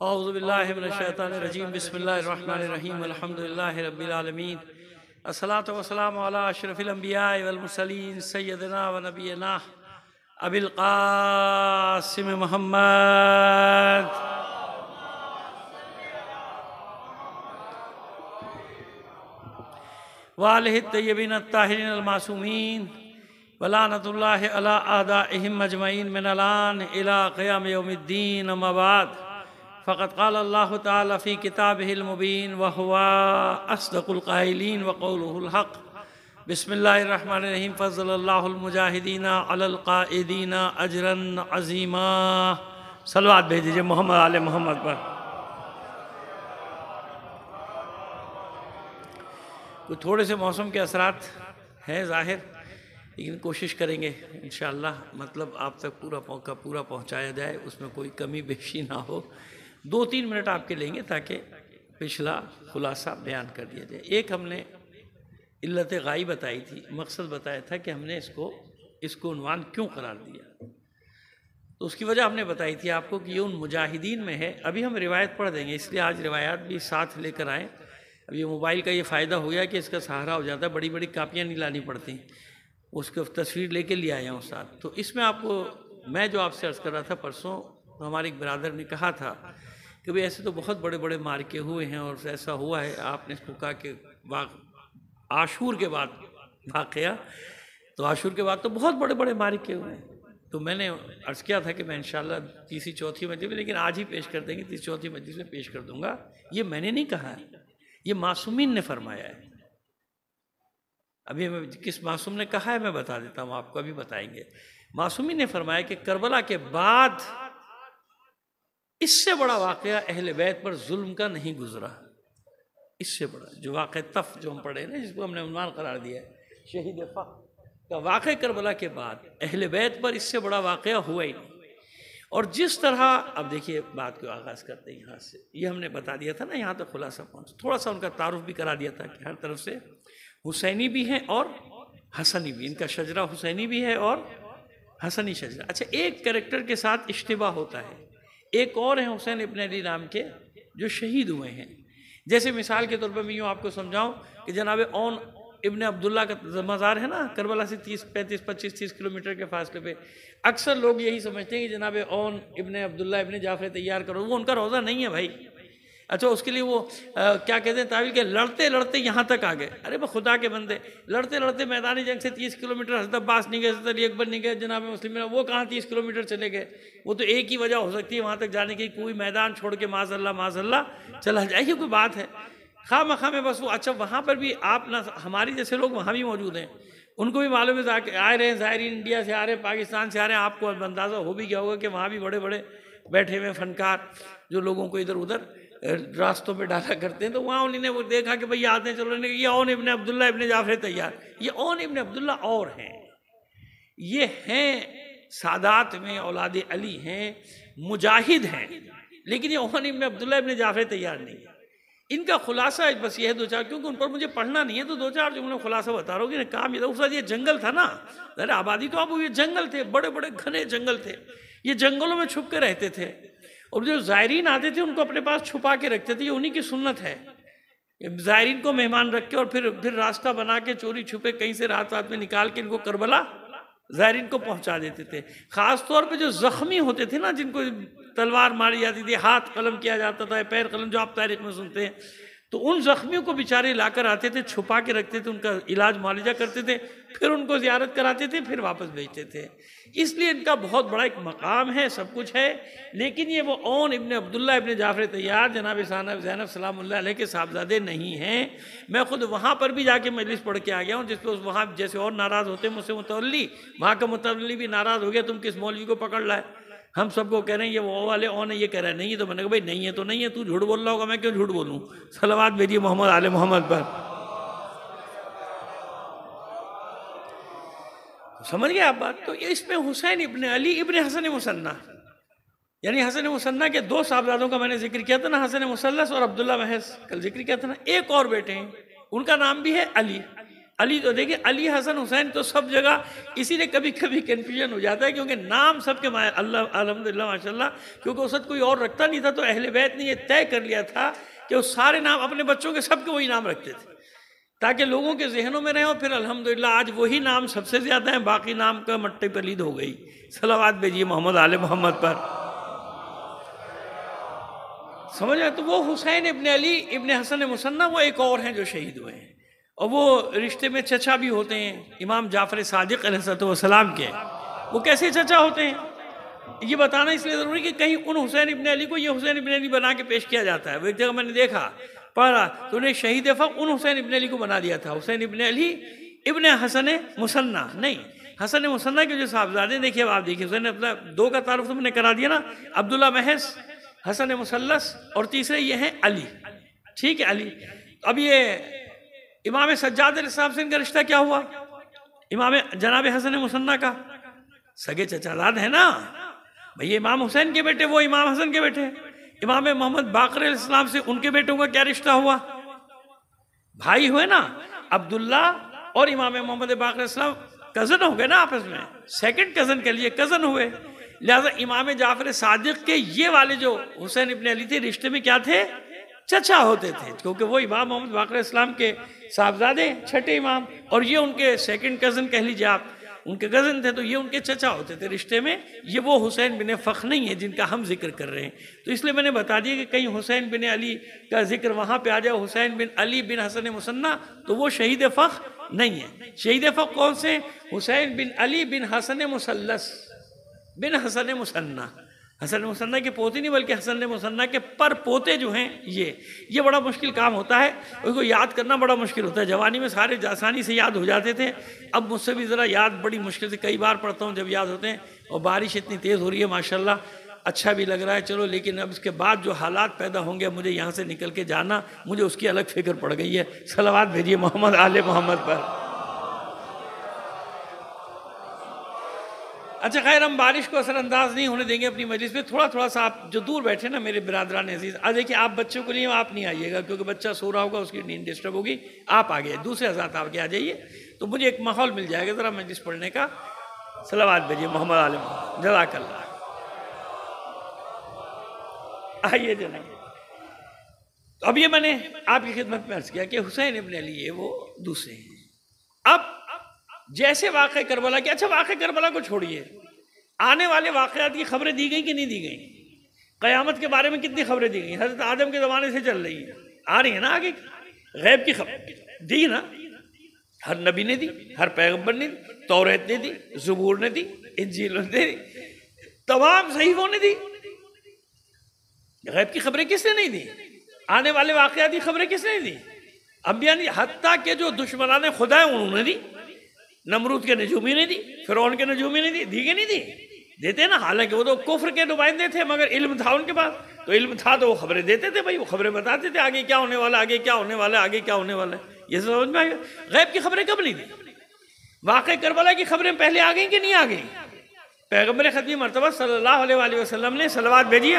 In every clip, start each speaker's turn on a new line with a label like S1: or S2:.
S1: اعوذ باللہ من الشیطان الرجیم بسم اللہ الرحمن الرحیم الحمدللہ رب العالمین الصلاۃ والسلام علی اشرف الانبیاء والمرسلین سیدنا و نبینا ابی القاسم محمد وآلہ الطیبین الطاہرین المعصومین ولعنۃ اللہ علی اعدائہم اجمعین من الآن الی قیام یوم الدین اما بعد فقد قال اللہ تعالی فی کتابہ المبین وہو اصدق القائلین وقولہ الحق بسم اللہ الرحمن الرحیم فضل اللہ المجاہدین علی القائدین اجرا عظیما۔ صلوات بھیج دیجئے محمد آل محمد پر۔ تو تھوڑے سے موسم کے اثرات ہیں ظاہر، لیکن کوشش کریں گے انشاءاللہ مطلب آپ تک پورا پہنچایا جائے، اس میں کوئی کمی بیشی نہ ہو۔ 2-3 منٹ آپ کے لیں گے تاکہ پچھلا خلاصہ بیان کر دیا جائے۔ ایک ہم نے علت غائب بتائی تھی، مقصد بتایا تھا کہ ہم نے اس کو عنوان کیوں قرار دیا، تو اس کی وجہ ہم نے بتائی تھی آپ کو کہ یہ ان مجاہدین میں ہے۔ ابھی ہم روایت پڑھ دیں گے، اس لیے آج روایات بھی ساتھ لے کر آئیں۔ اب یہ موبائل کا یہ فائدہ ہو گیا کہ اس کا سہارا ہو جاتا ہے، بڑی بڑی کاپیاں نہیں لانی پڑتی، اس کو تصویر لے کے لے آیا ہوں ساتھ۔ تو اس میں آپ کو میں جو آپ سے عرض کر رہا تھا پرسوں، ہمارے ایک برادر نے کہا تھا کہ بھئی ایسے تو بہت بڑے بڑے مارکے ہوئے ہیں اور ایسا ہوا ہے، آپ نے اس کو کہا کہ عاشور کے بعد واقعہ، تو عاشور کے بعد تو بہت بڑے بڑے مارکے ہوئے ہیں۔ تو میں نے عرض کیا تھا کہ میں انشاءاللہ تیسری چوتھی مجلس میں، لیکن آج ہی پیش کر دیں گے، تیسری چوتھی مجلس میں پیش کر دوں گا۔ یہ میں نے نہیں کہا ہے، یہ معصومین نے فرمایا ہے۔ ابھی میں کس معصوم نے کہا ہے میں بتا دیتا ہوں آپ کو، ابھی بتائیں گے۔ معصومین نے فرمایا کہ کربلا کے بعد اس سے بڑا واقعہ اہل بیت پر ظلم کا نہیں گزرا۔ اس سے بڑا جو واقعہ تف جو ہم پڑھے نا، جس کو ہم نے عنوان قرار دیا ہے شہید فخر کا واقعہ کربلا کے بعد اہل بیت پر اس سے بڑا واقعہ ہوا ہی نہیں۔ اور جس طرح اب دیکھیے بات کو آغاز کرتے ہیں یہاں سے، یہ ہم نے بتا دیا تھا نا، یہاں تک خلاصہ پہنچ، تھوڑا سا ان کا تعارف بھی کرا دیا تھا کہ ہر طرف سے حسینی بھی ہیں اور حسنی بھی، ان کا شجرہ حسینی بھی ہے اور حسنی شجرہ۔ اچھا، ایک کریکٹر کے ساتھ اشتباہ ہوتا ہے، ایک اور ہیں حسین ابن علی نام کے جو شہید ہوئے ہیں۔ جیسے مثال کے طور پر میں یوں آپ کو سمجھاؤں کہ جناب اون ابن عبداللہ کا مزار ہے نا، کربلا سے 25-30 کلومیٹر کے فاصلے پہ، اکثر لوگ یہی سمجھتے ہیں کہ جناب اون ابن عبداللہ ابن جعفر تیار کرو، وہ ان کا روزہ نہیں ہے بھائی۔ اچھا، اس کے لیے وہ کیا کہتے ہیں تعویل، کہ لڑتے لڑتے یہاں تک آ گئے۔ ارے وہ خدا کے بندے، لڑتے لڑتے میدانی جنگ سے 30 کلومیٹر حضرت عباس نہیں گئے، حضرت علی اکبر نہیں گئے، جناب مسلم وہ کہاں 30 کلومیٹر چلے گئے؟ وہ تو ایک ہی وجہ ہو سکتی ہے وہاں تک جانے کی، کوئی میدان چھوڑ کے معاذ اللہ چلا جائے، یہ کوئی بات ہے؟ خواہ مخواہ میں بس وہ، اچھا وہاں پر بھی آپ نہ، ہماری جیسے لوگ وہاں بھی موجود ہیں، ان کو بھی معلوم ہے کہ آئے رہے ہیں زائرین، انڈیا سے آ رہے ہیں، پاکستان سے آ رہے ہیں، آپ کو اندازہ ہو بھی گیا ہوگا کہ وہاں بھی بڑے بڑے بیٹھے ہوئے فنکار جو لوگوں کو ادھر ادھر راستوں پہ ڈالا کرتے ہیں۔ تو وہاں انہوں نے وہ دیکھا کہ بھئی آتے ہیں، چلو نے یہ اون ابن عبداللہ ابن جعفر تیار، یہ اون ابن عبداللہ اور ہیں، یہ ہیں سادات میں اولاد علی ہیں، مجاہد ہیں، لیکن یہ اون ابن عبداللہ ابن جعفر تیار نہیں ہے۔ ان کا خلاصہ بس یہ ہے 2-4، کیونکہ ان پر مجھے پڑھنا نہیں ہے تو 2-4 جملے خلاصہ بتا رہا ہوں کہ کام یہ تھا۔ اس وقت یہ جنگل تھا نا، ذرا آبادی تو اب یہ جنگل تھے، بڑے بڑے گھنے جنگل تھے، یہ جنگلوں میں چھپ کے رہتے تھے، اور جو زائرین آتے تھے ان کو اپنے پاس چھپا کے رکھتے تھے، یہ انہی کی سنت ہے۔ زائرین کو مہمان رکھ کے اور پھر راستہ بنا کے چوری چھپے کہیں سے رات میں نکال کے ان کو کربلا زائرین کو پہنچا دیتے تھے۔ خاص طور پہ جو زخمی ہوتے تھے نا، جن کو تلوار ماری جاتی تھی، ہاتھ قلم کیا جاتا تھا، پیر قلم، جو آپ تاریخ میں سنتے ہیں، تو ان زخمیوں کو بیچارے لا کر آتے تھے، چھپا کے رکھتے تھے، ان کا علاج معالجہ کرتے تھے، پھر ان کو زیارت کراتے تھے، پھر واپس بھیجتے تھے۔ اس لیے ان کا بہت بڑا ایک مقام ہے، سب کچھ ہے، لیکن یہ وہ اون ابن عبداللہ ابن جعفر تیار جناب زینب سلام اللہ علیہ کے صاحبزادے نہیں ہیں۔ میں خود وہاں پر بھی جا کے مجلس پڑھ کے آ گیا ہوں، جس پہ وہاں جیسے اور ناراض ہوتے ہیں مجھ سے متولی، وہاں کا متولی بھی ناراض ہو گیا، تم کس مولوی کو پکڑ لائے؟ ہم سب کو کہہ رہے ہیں یہ وہ والے اون ہے، یہ کہہ رہا ہے نہیں ہے، تو میں نے کہا بھائی نہیں ہے تو نہیں ہے، تو جھوٹ بول رہا ہوگا، میں کیوں جھوٹ بولوں؟ صلوات بھیجیے محمد آل محمد پر۔ سمجھ گئے آپ بات؟ تو اس میں حسین ابن علی ابن حسن مثنیٰ، یعنی حسن مثنیٰ کے 2 صاحبزادوں کا میں نے ذکر کیا تھا نا، حسن مثلث اور عبداللہ محض، کل ذکر کیا تھا نا۔ ایک اور بیٹے ہیں، ان کا نام بھی ہے علی، علی تو دیکھیں علی حسن حسین تو سب جگہ، اسی لیے کبھی کبھی کنفیوژن ہو جاتا ہے کیونکہ نام سب کے اللہ الحمدللہ ماشاءاللہ، کیونکہ اس وقت کوئی اور رکھتا نہیں تھا، تو اہل بیت نے یہ طے کر لیا تھا کہ وہ سارے نام اپنے بچوں کے سب کے وہی نام رکھتے تھے تاکہ لوگوں کے ذہنوں میں رہے، اور پھر الحمدللہ آج وہی نام سب سے زیادہ ہیں، باقی نام کا مٹی پلید ہو گئی۔ صلوات بھیجیے محمد آل محمد پر، سمجھ رہے؟ تو وہ حسین ابن علی ابن حسن مصنع وہ ایک اور ہیں جو شہید ہوئے ہیں، اور وہ رشتے میں چچا بھی ہوتے ہیں امام جعفر صادق علیہ السلام کے۔ وہ کیسے چچا ہوتے ہیں یہ بتانا اس لیے ضروری کہ کہیں ان حسین ابن علی کو یہ حسین ابن علی بنا کے پیش کیا جاتا ہے۔ وہ ایک جگہ میں نے دیکھا پڑھا تو انہیں شہید فقہ ان حسین ابن علی کو بنا دیا تھا، حسین ابن علی ابن حسن مصنع نہیں، حسن مصنع کے جو صاحبزادے دیکھیے، اب آپ دیکھیے حسین اپنا دو کا تعارف تو میں نے کرا دیا نا، عبداللہ محض، حسن مثلث، اور تیسرے یہ ہیں علی، ٹھیک ہے علی۔ اب یہ امام سجاد علیہ السلام سے ان کا رشتہ کیا ہوا؟ امام جناب حسن مصنع کا سگے چچا زاد ہے نا بھئی، امام حسین کے بیٹے وہ امام حسن کے بیٹے، امام محمد باقر علیہ السلام سے ان کے بیٹوں کا کیا رشتہ ہوا؟ بھائی ہوئے نا، عبداللہ اور امام محمد باقر علیہ السلام کزن ہو گئے نا آپس میں، سیکنڈ کزن کے لیے کزن ہوئے، لہذا امام جعفر صادق کے یہ والے جو حسین ابن علی تھے رشتے میں کیا تھے؟ چچا ہوتے تھے، کیونکہ وہ امام محمد باقر علیہ السلام کے صاحبزادے چھٹے امام، اور یہ ان کے سیکنڈ کزن کہہ لیجیے آپ، ان کے کزن تھے تو یہ ان کے چچا ہوتے تھے رشتے میں۔ یہ وہ حسین بن فخر نہیں ہے جن کا ہم ذکر کر رہے ہیں، تو اس لیے میں نے بتا دیا کہ کہیں حسین بن علی کا ذکر وہاں پہ آ جائے حسین بن علی بن حسن مصنع تو وہ شہید فخر نہیں ہے۔ شہید فخر کون سے؟ حسین بن علی بن حسن مثلث بن حسن مصنع، حسن مصنع کے پوتے نہیں بلکہ حسن مصنع کے پر پوتے جو ہیں یہ بڑا مشکل کام ہوتا ہے، اس کو یاد کرنا بڑا مشکل ہوتا ہے۔ جوانی میں سارے آسانی سے یاد ہو جاتے تھے، اب مجھ سے بھی ذرا یاد بڑی مشکل سے کئی بار پڑھتا ہوں جب یاد ہوتے ہیں، اور بارش اتنی تیز ہو رہی ہے ماشاءاللہ، اچھا بھی لگ رہا ہے چلو، لیکن اب اس کے بعد جو حالات پیدا ہوں گے مجھے یہاں سے نکل کے جانا، مجھے اس کی الگ فکر پڑ گئی ہے۔ صلوات بھیجیے محمد آل محمد پر۔ اچھا خیر، ہم بارش کو اثر انداز نہیں ہونے دیں گے اپنی مجلس میں، تھوڑا تھوڑا سا آپ جو دور بیٹھے نا میرے برادران عزیز، دیکھیں آپ بچوں کو لیے آپ نہیں آئیے گا کیونکہ بچہ سو رہا ہوگا، اس کی نیند ڈسٹرب ہوگی، آپ آگے دوسرے حضرات آپ کے آ جائیے تو مجھے ایک ماحول مل جائے گا ذرا مجلس پڑھنے کا۔ صلوات بھیجیے محمد عالم، جزاک اللہ۔ آئیے جناب، اب یہ میں نے آپ کی خدمت میں عرض کیا کہ حسین ابن علی یہ وہ دوسرے ہیں۔ اب جیسے واقعہ کربلا کے، اچھا واقعہ کربلا کو چھوڑیے، آنے والے واقعات کی خبریں دی گئیں کہ نہیں دی گئیں؟ قیامت کے بارے میں کتنی خبریں دی گئیں؟ حضرت آدم کے زمانے سے چل رہی ہیں، آ رہی ہیں نا آگے، غیب کی خبر دی نا، ہر نبی نے دی، ہر پیغمبر نے دی، توریت نے دی، زبور نے دی، انجیل نے دی، تمام صحیفوں نے دی۔ غیب کی خبریں کس نے نہیں دی؟ آنے والے واقعات کی خبریں کس نے دی؟ انبیاء نے، حتیٰ کہ جو دشمنان خدا ہیں انہوں نے دی، نمرود کے نجومی نے دی، فرعون کے نجومی نے دی، دی کہ نہیں دی؟ دیتے نا، حالانکہ وہ تو کفر کے نمائندے تھے مگر علم تھا ان کے پاس، تو علم تھا تو وہ خبریں دیتے تھے بھائی، وہ خبریں بتاتے تھے آگے کیا ہونے والا، آگے کیا ہونے والا، آگے کیا ہونے والا ہے، یہ سمجھ میں آئے گا۔ غیب کی خبریں کب نہیں دی؟ واقع کربلا کی خبریں پہلے آ گئیں کہ نہیں آ گئیں؟ پیغمبر ختمی مرتبہ صلی اللہ علیہ وآلہ وسلم نے صلوات بھیجی ہے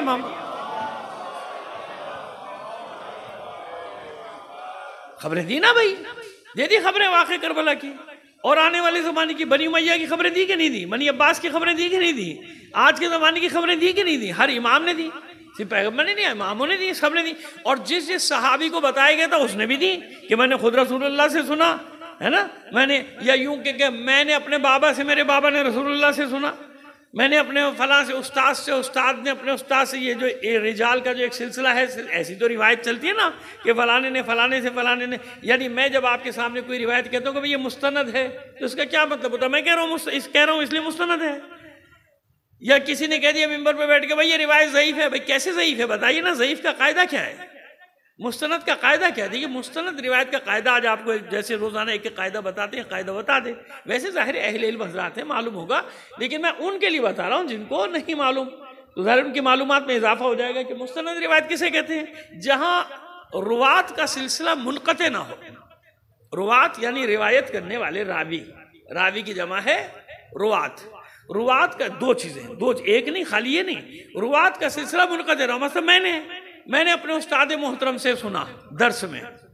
S1: خبریں دی نا بھائی، دے دی خبریں واقع کربلا کی، اور آنے والے زمانے کی بنی امیہ کی خبریں دی کہ نہیں دی؟ بنی عباس کی خبریں دی کہ نہیں دی؟ آج کے زمانے کی خبریں دی کہ نہیں دی؟ ہر امام نے دی، صرف پیغمبر نے نہیں، اماموں نے دی، سب نے دی، اور جس صحابی کو بتایا گیا تھا اس نے بھی دی کہ میں نے خود رسول اللہ سے سنا ہے نا، میں نے، یا یوں کہ میں نے اپنے بابا سے، میرے بابا نے رسول اللہ سے سنا، میں نے اپنے فلاں سے، استاد نے اپنے استاد سے، یہ جو رجال کا جو ایک سلسلہ ہے، ایسی تو روایت چلتی ہے نا کہ فلانے نے فلانے سے فلانے نے، یعنی میں جب آپ کے سامنے کوئی روایت کہتا ہوں کہ یہ مستند ہے تو اس کا کیا مطلب ہوتا ہے؟ میں کہہ رہا ہوں اس لیے مستند ہے، یا کسی نے کہہ دیا ممبر پہ بیٹھ کے بھائی یہ روایت ضعیف ہے، بھائی کیسے ضعیف ہے بتائیے نا، ضعیف کا قاعدہ کیا ہے، مستند کا قاعدہ کیا ہے؟ دیکھیے مستند روایت کا قاعدہ آج آپ کو جیسے روزانہ ایک قاعدہ بتاتے ہیں، قاعدہ بتا دیں، ویسے ظاہر اہل علم حضرات ہیں معلوم ہوگا، لیکن میں ان کے لیے بتا رہا ہوں جن کو نہیں معلوم، تو ظاہر ان کی معلومات میں اضافہ ہو جائے گا کہ مستند روایت کسے کہتے ہیں؟ جہاں روات کا سلسلہ منقطع نہ ہو، روات یعنی روایت کرنے والے راوی، راوی کی جمع ہے روات، روات کا دو چیزیں، ایک نہیں، خالی یہ نہیں، روات کا سلسلہ منقطع رہا، مثلا میں نے اپنے استاد محترم سے سنا درس میں،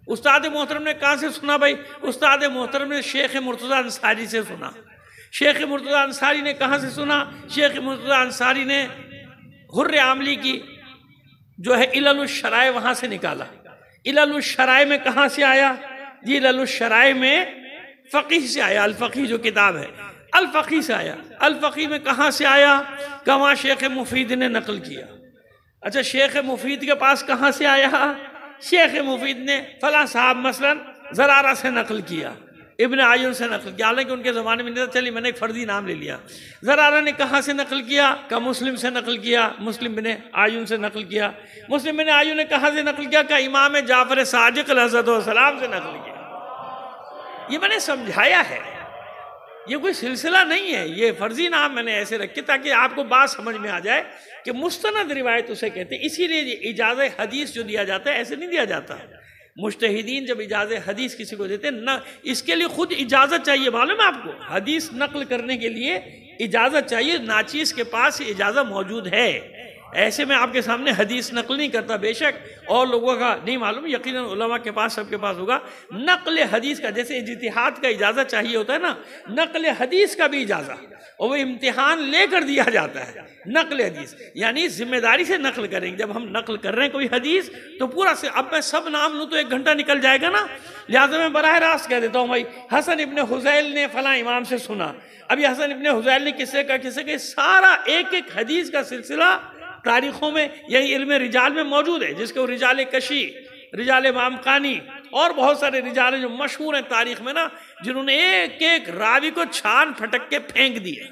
S1: استاد محترم نے کہاں سے سنا بھائی؟ استاد محترم نے شیخ مرتضیٰ انصاری سے سنا۔ شیخ مرتضیٰ انصاری نے کہاں سے سنا؟ شیخ مرتضیٰ انصاری نے حر عاملی کی جو ہے علل الشرائع وہاں سے نکالا۔ علل الشرائع میں کہاں سے آیا؟ جی علل الشرائع میں فقیہ سے آیا، الفقیہ جو کتاب ہے الفقیہ سے آیا۔ الفقیہ میں کہاں سے آیا؟ کہاں شیخ مفید نے نقل کیا۔ اچھا شیخ مفید کے پاس کہاں سے آیا؟ شیخ مفید نے فلاں صاحب مثلا زرارہ سے نقل کیا، ابن عیون سے نقل کیا، حالانکہ ان کے زمانے میں نہیں تھا، چلی میں نے ایک فرضی نام لے لیا۔ زرارہ نے کہاں سے نقل کیا؟ کہ مسلم سے نقل کیا، مسلم بن عیون سے نقل کیا۔ مسلم بن عیون نے کہاں سے نقل کیا؟ کہ امام جعفر صادق علیہ السلام سے نقل کیا۔ یہ میں نے سمجھایا ہے، یہ کوئی سلسلہ نہیں ہے، یہ فرضی نام میں نے ایسے رکھے تاکہ آپ کو بات سمجھ میں آ جائے کہ مستند روایت اسے کہتے ہیں۔ اسی لیے اجازت حدیث جو دیا جاتا ہے ایسے نہیں دیا جاتا۔ مجتہدین جب اجازت حدیث کسی کو دیتے ہیں نہ، اس کے لیے خود اجازت چاہیے، معلوم ہے آپ کو؟ حدیث نقل کرنے کے لیے اجازت چاہیے، ناچیز کے پاس اجازت موجود ہے۔ ایسے میں آپ کے سامنے حدیث نقل نہیں کرتا، بے شک اور لوگوں کا نہیں معلوم، یقیناً علماء کے پاس سب کے پاس ہوگا۔ نقل حدیث کا جیسے اجتہاد کا اجازت چاہیے ہوتا ہے نا، نقل حدیث کا بھی اجازت، اور وہ امتحان لے کر دیا جاتا ہے۔ نقل حدیث یعنی ذمہ داری سے نقل کریں گے۔ جب ہم نقل کر رہے ہیں کوئی حدیث تو پورا سے، اب میں سب نام لوں تو 1 گھنٹہ نکل جائے گا نا، لہٰذا میں براہ راست کہہ دیتا ہوں بھائی حسن ابن حذیل نے فلاں امام سے سنا۔ اب یہ حسن ابن حذیل نے کس سے کہا، سارا ایک ایک حدیث کا سلسلہ تاریخوں میں یہی علم رجال میں موجود ہے، جس کو رجال کشی، رجال مامقانی اور بہت سارے رجال جو مشہور ہیں تاریخ میں نا، جنہوں نے ایک ایک راوی کو چھان پھٹک کے پھینک دیا۔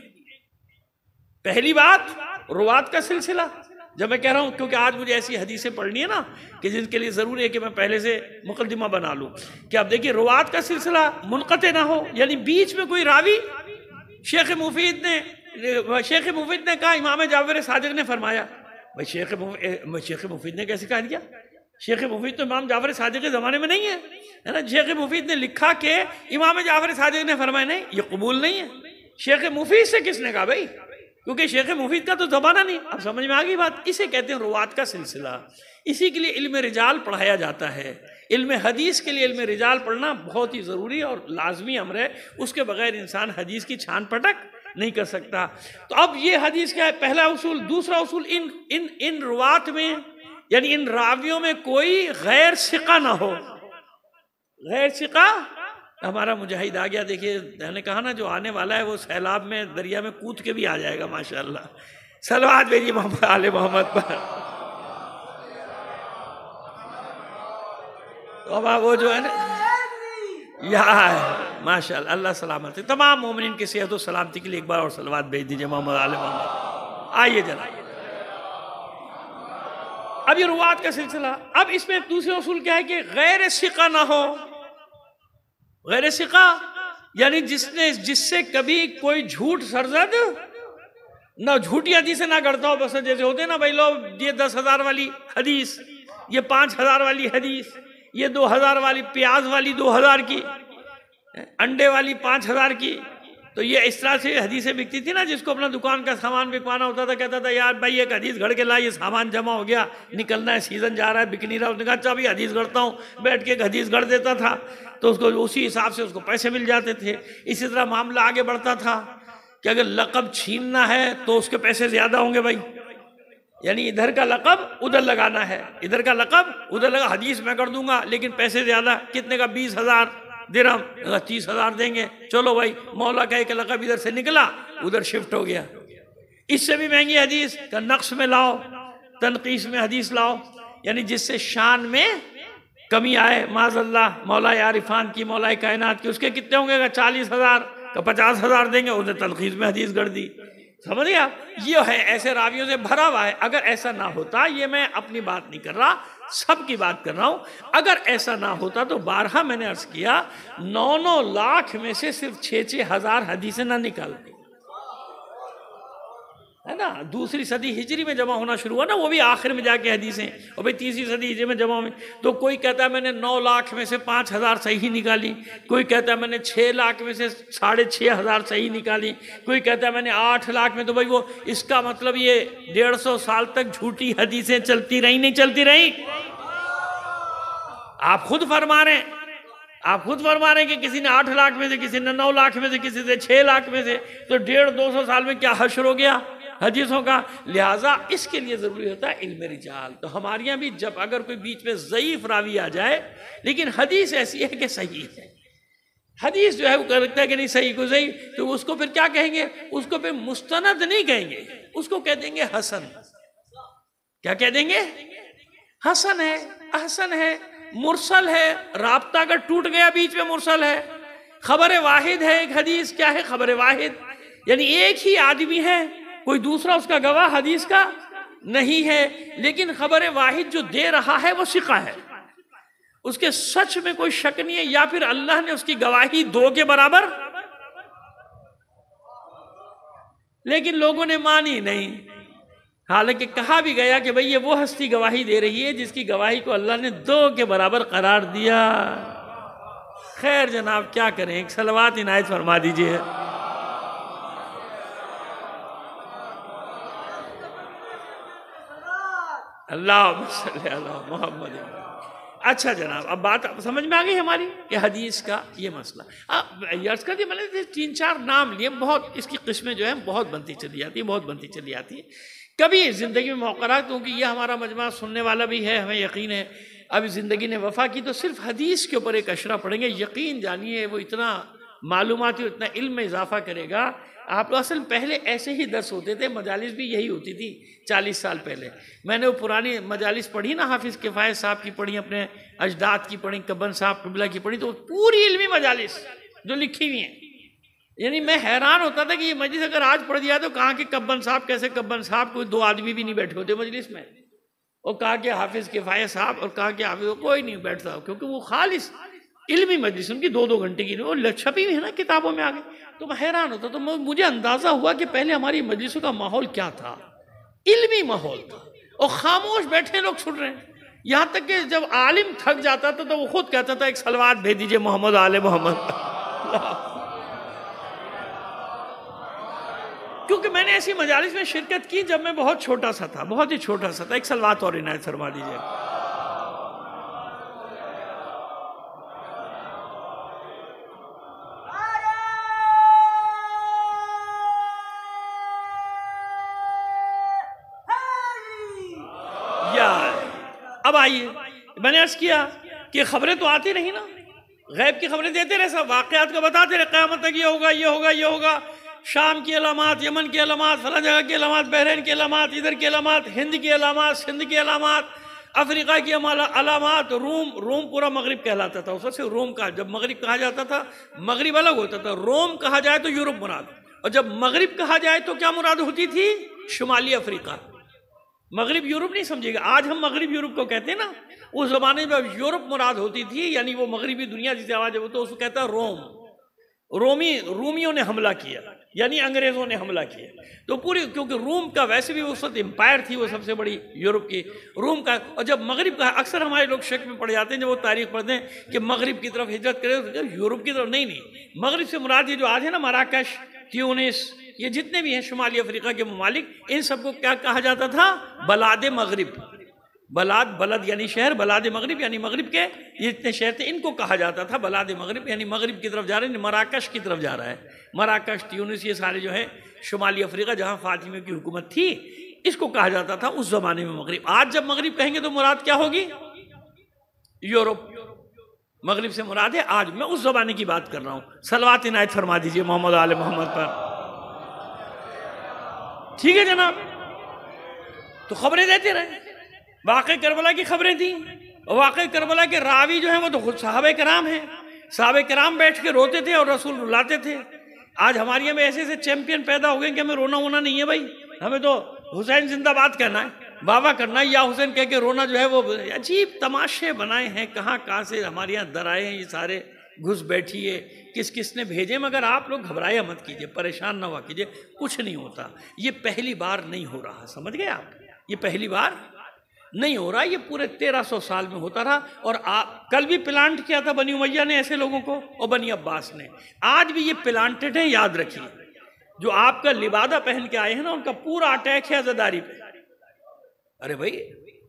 S1: پہلی بات روات کا سلسلہ، جب میں کہہ رہا ہوں کیونکہ آج مجھے ایسی حدیثیں پڑھنی ہے نا کہ جن کے لیے ضروری ہے کہ میں پہلے سے مقدمہ بنا لوں کہ اب دیکھیے روات کا سلسلہ منقطع نہ ہو، یعنی بیچ میں کوئی راوی شیخ مفید نے کہا امام جعفر صادق نے فرمایا، بھائی شیخ مفید نے کیسے کہا دیا؟ شیخ مفید تو امام جعفر صادق کے زمانے میں نہیں ہے نا۔ شیخ مفید نے لکھا کہ امام جعفر صادق نے فرمایا، نہیں یہ قبول نہیں ہے۔ شیخ مفید سے کس نے کہا بھائی؟ کیونکہ شیخ مفید کا تو زمانہ نہیں۔ اب سمجھ میں آگئی بات؟ اسے کہتے ہیں روات کا سلسلہ۔ اسی کے لیے علم رجال پڑھایا جاتا ہے۔ علم حدیث کے لیے علم رجال پڑھنا بہت ہی ضروری اور لازمی امر ہے، اس کے بغیر انسان حدیث کی چھان پٹک نہیں کر سکتا۔ تو اب یہ حدیث کا ہے پہلا اصول۔ دوسرا اصول، ان روات میں یعنی ان راویوں میں کوئی غیر ثقہ نہ ہو۔ غیر ثقہ، ہمارا مجاہد آ گیا، دیکھیے میں نے کہا نا جو آنے والا ہے وہ سیلاب میں دریا میں کود کے بھی آ جائے گا ماشاءاللہ۔ صلوات بھیجیے محمد آل محمد پر۔ اب وہ جو ہے نا یا ماشاءاللہ، اللہ سلامت ہے۔ تمام مومنین کی صحت و سلامتی کے لیے ایک بار اور صلوات بھیج دیجیے محمد آل محمد۔ آئیے جناب، اب یہ روات کا سلسلہ۔ اب اس میں دوسرے اصول کیا ہے کہ غیر ثقہ نہ ہو۔ غیر ثقہ یعنی جس سے کبھی کوئی جھوٹ سرزد نہ، جھوٹی حدیثیں نہ کرتا ہو، بس جیسے ہوتے ہیں نا بھائی لوگ، یہ 10,000 والی حدیث، یہ 5,000 والی حدیث، یہ 2,000 والی، پیاز والی 2,000 کی، انڈے والی 5,000 کی، تو یہ اس طرح سے حدیثیں بکتی تھی نا، جس کو اپنا دکان کا سامان بکوانا ہوتا تھا، کہتا تھا یار بھائی ایک حدیث گھڑ کے لا، یہ سامان جمع ہو گیا، نکلنا ہے، سیزن جا رہا ہے، بک نہیں رہا۔ اس نے کہا اچھا بھی حدیث گھڑتا ہوں، بیٹھ کے ایک حدیث گھڑ دیتا تھا تو اس کو اسی حساب سے اس کو پیسے مل جاتے تھے۔ اسی طرح معاملہ آگے بڑھتا تھا کہ اگر لقب چھیننا ہے تو اس کے پیسے زیادہ ہوں گے بھائی، یعنی ادھر کا لقب ادھر لگانا ہے، ادھر کا لقب ادھر لگا، حدیث میں کر دوں گا لیکن پیسے زیادہ، کتنے کا؟ 20,000 درہم، 30,000 دیں گے، چلو بھائی مولا کا ایک لقب ادھر سے نکلا ادھر شفٹ ہو گیا۔ اس سے بھی مہنگی حدیث کا نقص میں لاؤ، تنقیس میں حدیث لاؤ، یعنی جس سے شان میں کمی آئے، معاذ اللہ، مولا عارفان کی، مولا کائنات کی، اس کے کتنے ہوں گے؟ 40,000 کا 50,000 دیں گے، اسے تنقیس میں حدیث گڑ دی۔ سمجھ گیا؟ یہ ہے، ایسے راویوں سے بھرا ہوا ہے۔ اگر ایسا نہ ہوتا، یہ میں اپنی بات نہیں کر رہا، سب کی بات کر رہا ہوں، اگر ایسا نہ ہوتا تو بارہا میں نے عرض کیا 9 لاکھ میں سے صرف 6 ہزار حدیثیں نہ نکالتی ہے نا۔ دوسری صدی ہجری میں جمع ہونا شروع ہوا نا، وہ بھی آخر میں جا کے حدیثیں، اور بھئی تیسری صدی ہجری میں جمع ہوئے، تو کوئی کہتا ہے میں نے 9 لاکھ میں سے 5,000 صحیح نکالی، کوئی کہتا ہے میں نے 6 لاکھ میں سے 6,500 صحیح نکالی، کوئی کہتا ہے میں نے 8 لاکھ میں، تو بھئی وہ اس کا مطلب یہ 150 سال تک جھوٹی حدیثیں چلتی رہیں نہیں چلتی رہیں؟ آپ خود فرما رہے ہیں کہ کسی نے 8 لاکھ میں سے، کسی نے 9 لاکھ میں سے، کسی سے 6 لاکھ میں سے، تو 150-200 سال میں کیا حشر ہو گیا حدیثوں کا. لہٰذا اس کے لیے ضروری ہوتا ہے علم رجال. تو ہمارے یہاں بھی جب اگر کوئی بیچ میں ضعیف راوی آ جائے لیکن حدیث ایسی ہے کہ صحیح ہے، حدیث جو ہے وہ کرتا ہے کہ نہیں صحیح کو صحیح، تو اس کو پھر کیا کہیں گے؟ اس کو پھر مستند نہیں کہیں گے، اس کو کہہ دیں گے حسن. کیا کہہ دیں گے؟ حسن ہے، احسن ہے، مرسل ہے، رابطہ اگر ٹوٹ گیا بیچ میں مرسل ہے. خبر واحد ہے ایک حدیث. کیا ہے خبر واحد؟ یعنی ایک ہی آدمی ہے، کوئی دوسرا اس کا گواہ حدیث کا نہیں ہے، لیکن خبر واحد جو دے رہا ہے وہ ثقہ ہے، اس کے سچ میں کوئی شک نہیں ہے، یا پھر اللہ نے اس کی گواہی 2 کے برابر، لیکن لوگوں نے مانی نہیں. حالانکہ کہا بھی گیا کہ بھئی یہ وہ ہستی گواہی دے رہی ہے جس کی گواہی کو اللہ نے 2 کے برابر قرار دیا. خیر جناب کیا کریں، ایک صلوات عنایت فرما دیجئے. اللہم صلی اللہ محمد. اچھا جناب، اب بات سمجھ میں آگئی ہماری کہ حدیث کا یہ مسئلہ. یارز کر دیا میں نے 3-4 نام لیے، بہت اس کی قسمیں جو ہیں بہت بنتی چلی آتی ہیں. کبھی زندگی میں موقع رہا، کیونکہ یہ ہمارا مجمع سننے والا بھی ہے، ہمیں یقین ہے اب زندگی نے وفا کی تو صرف حدیث کے اوپر ایک اشرہ پڑھیں گے. یقین جانیے وہ اتنا معلوماتی اتنا علم میں اضافہ کرے گا. آپ اصل پہلے ایسے ہی درس ہوتے تھے، مجالس بھی یہی ہوتی تھی 40 سال پہلے. میں نے وہ پرانی مجالس پڑھی نا، حافظ کفایت صاحب کی پڑھی، اپنے اجداد کی پڑھی، کبن صاحب قبلہ کی پڑھی، تو پوری علمی مجالس جو لکھی ہوئی ہیں. یعنی میں حیران ہوتا تھا کہ یہ مجلس اگر آج پڑھ دیا تو کہاں کہ کبن صاحب کیسے کبن صاحب، کوئی 2 آدمی بھی نہیں بیٹھے ہوتے مجلس میں، اور کہا کہ حافظ کفایت صاحب، اور کہا کہ حافظ کوئی نہیں بیٹھتا، کیونکہ وہ خالص علمی مجلس ان کی 2-2 گھنٹے کی، اور چھپی ہوئی ہے نا کتابوں میں آگے. تو میں حیران ہوتا، تو مجھے اندازہ ہوا کہ پہلے ہماری مجلسوں کا ماحول کیا تھا، علمی ماحول تھا، اور خاموش بیٹھے لوگ سن رہے ہیں. یہاں تک کہ جب عالم تھک جاتا تھا تو وہ خود کہتا تھا ایک صلوات بھیج دیجئے محمد آل محمد. کیونکہ میں نے ایسی مجالس میں شرکت کی جب میں بہت چھوٹا سا تھا، بہت ہی چھوٹا سا تھا. ایک صلوات اور عنایت فرما دیجئے. اب آئیے، میں نے عرض کیا کہ خبریں تو آتی رہی نا، غیب کی خبریں دیتے رہے، سب واقعات کو بتاتے رہے، قیامت تک یہ ہوگا یہ ہوگا یہ ہوگا، شام کی علامات، یمن کی علامات، فلاں جگہ کی علامات، بحرین کی علامات، ادھر کی علامات، ہند کی علامات، سندھ کی علامات، افریقہ کی علامات. روم پورا مغرب کہلاتا تھا اس وقت سے. روم کا جب مغرب کہا جاتا تھا، مغرب الگ ہوتا تھا، روم کہا جائے تو یورپ مراد، اور جب مغرب کہا جائے تو کیا مراد ہوتی تھی؟ شمالی افریقہ. مغرب یورپ نہیں سمجھے گا، آج ہم مغرب یورپ کو کہتے ہیں نا، اس زمانے میں یورپ مراد ہوتی تھی، یعنی وہ مغربی دنیا جسے آواز ہے وہ تو اس کو کہتا ہے روم. رومیوں نے حملہ کیا، یعنی انگریزوں نے حملہ کیا. تو پوری، کیونکہ روم کا ویسے بھی اس وقت امپائر تھی وہ سب سے بڑی یورپ کی، روم کا. اور جب مغرب کا، اکثر ہمارے لوگ شک میں پڑ جاتے ہیں جب وہ تاریخ پڑھتے ہیں کہ مغرب کی طرف ہجرت کرے، یورپ کی طرف نہیں. مغرب سے مراد یہ جو آج ہے نا مراکش، تیونس، یہ جتنے بھی ہیں شمالی افریقہ کے ممالک، ان سب کو کیا کہا جاتا تھا؟ بلاد مغرب. بلد یعنی شہر، بلاد مغرب یعنی مغرب کے یہ جتنے شہر تھے ان کو کہا جاتا تھا بلاد مغرب، یعنی مغرب کی طرف جا رہے ہیں، مراکش کی طرف جا رہا ہے. مراکش، تیونس، یہ سارے جو ہے شمالی افریقہ جہاں فاطمیوں کی حکومت تھی، اس کو کہا جاتا تھا اس زمانے میں مغرب. آج جب مغرب کہیں گے تو مراد کیا ہوگی؟ یورپ. مغرب سے مراد ہے آج، میں اس زمانے کی بات کر رہا ہوں. صلوات عنایت فرما دیجئے محمد آل محمد پر. ٹھیک ہے جناب. تو خبریں دیتے رہے، واقع کربلا کی خبریں تھیں. واقع کربلا کے راوی جو ہیں وہ تو خود صحابہ کرام ہیں. صحابہ کرام بیٹھ کے روتے تھے اور رسول رلاتے تھے. آج ہمارے یہاں میں ایسے ایسے چیمپئن پیدا ہو گئے کہ ہمیں رونا ہونا نہیں ہے بھائی، ہمیں تو حسین زندہ باد کہنا ہے، بابا کرنا ہے، یا حسین کہہ کے رونا جو ہے وہ عجیب تماشے بنائے ہیں. کہاں سے ہمارے یہاں درائے ہیں یہ سارے، گھس بیٹھیے، کس نے بھیجے. مگر آپ لوگ گھبرایا مت کیجئے، پریشان نہ ہوا کیجئے، کچھ نہیں ہوتا. یہ پہلی بار نہیں ہو رہا، سمجھ گئے آپ؟ یہ پہلی بار نہیں ہو رہا، یہ پورے 1300 سال میں ہوتا رہا. اور کل بھی پلانٹ کیا تھا بنی امیہ نے ایسے لوگوں کو، اور بنی عباس نے. آج بھی یہ پلانٹڈ ہیں، یاد رکھیے. جو آپ کا لبادہ پہن کے آئے ہیں نا، ان کا پورا اٹیک ہے عزاداری پہ. ارے بھائی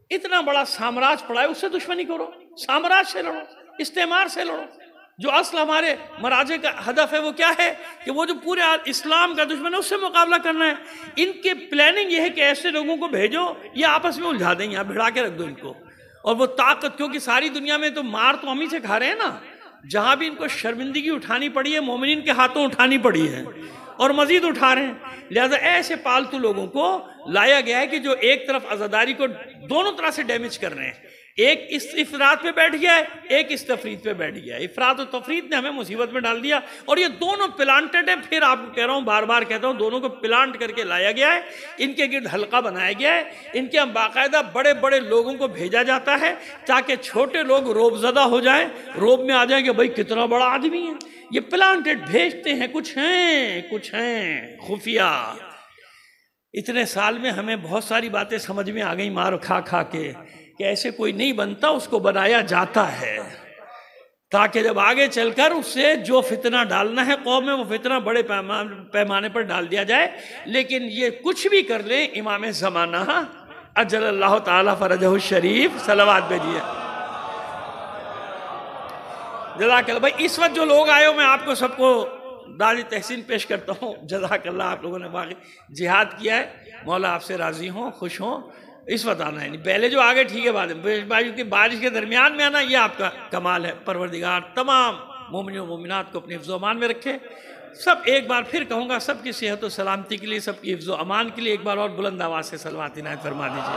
S1: اتنا بڑا سامراج پڑا ہے، اس سے دشمنی کرو، سامراج سے لڑو، استعمار سے لڑو۔ جو اصل ہمارے مراجع کا ہدف ہے وہ کیا ہے کہ وہ جو پورے اسلام کا دشمن ہے اس سے مقابلہ کرنا ہے۔ ان کے پلاننگ یہ ہے کہ ایسے لوگوں کو بھیجو یہ آپس میں الجھا دیں، یہاں بھیڑا کے رکھ دو ان کو، اور وہ طاقت، کیونکہ ساری دنیا میں تو مار تو ہم ہی سے کھا رہے ہیں نا، جہاں بھی ان کو شرمندگی اٹھانی پڑی ہے مومنین کے ہاتھوں اٹھانی پڑی ہے اور مزید اٹھا رہے ہیں۔ لہذا ایسے پالتو لوگوں کو لایا گیا ہے کہ جو ایک طرف عزاداری کو دونوں طرح سے ڈیمیج کر رہے ہیں، ایک اس افراط پہ بیٹھ گیا ہے، ایک اس تفرید پہ بیٹھ گیا ہے۔ افراط و تفرید نے ہمیں مصیبت میں ڈال دیا، اور یہ دونوں پلانٹڈ ہیں۔ پھر آپ کو کہہ رہا ہوں، بار بار کہتا ہوں، دونوں کو پلانٹ کر کے لایا گیا ہے، ان کے گرد حلقہ بنایا گیا ہے، ان کے ہم باقاعدہ بڑے بڑے لوگوں کو بھیجا جاتا ہے تاکہ چھوٹے لوگ روب زدہ ہو جائیں، روب میں آ جائیں کہ بھائی کتنا بڑا آدمی ہے یہ، پلانٹڈ بھیجتے ہیں، کچھ ہیں خفیہ۔ اتنے سال میں ہمیں بہت ساری باتیں سمجھ میں آ گئی مار کھا کھا کے، کہ ایسے کوئی نہیں بنتا، اس کو بنایا جاتا ہے تاکہ جب آگے چل کر اس سے جو فتنہ ڈالنا ہے قوم میں وہ فتنہ بڑے پیمانے پر ڈال دیا جائے۔ لیکن یہ کچھ بھی کر لیں، امام زمانہ اجل اللہ تعالی فرجہ الشریف صلوات بھیجیے۔ جزاک اللہ بھائی، اس وقت جو لوگ آئے ہو میں آپ کو سب کو داد تحسین پیش کرتا ہوں، جزاک اللہ، آپ لوگوں نے باقی جہاد کیا ہے، مولا آپ سے راضی ہوں، خوش ہوں۔ اس وقت آنا ہے نہیں، پہلے جو آگے ٹھیک ہے، بعد میں بارش کے درمیان میں آنا، یہ آپ کا کمال ہے۔ پروردگار تمام مومنین و مومنات کو اپنے حفظ و امان میں رکھے۔ سب ایک بار پھر کہوں گا، سب کی صحت و سلامتی کے لیے، سب کی حفظ و امان کے لیے ایک بار اور بلند آواز سے صلوات عنایت فرما دیجیے۔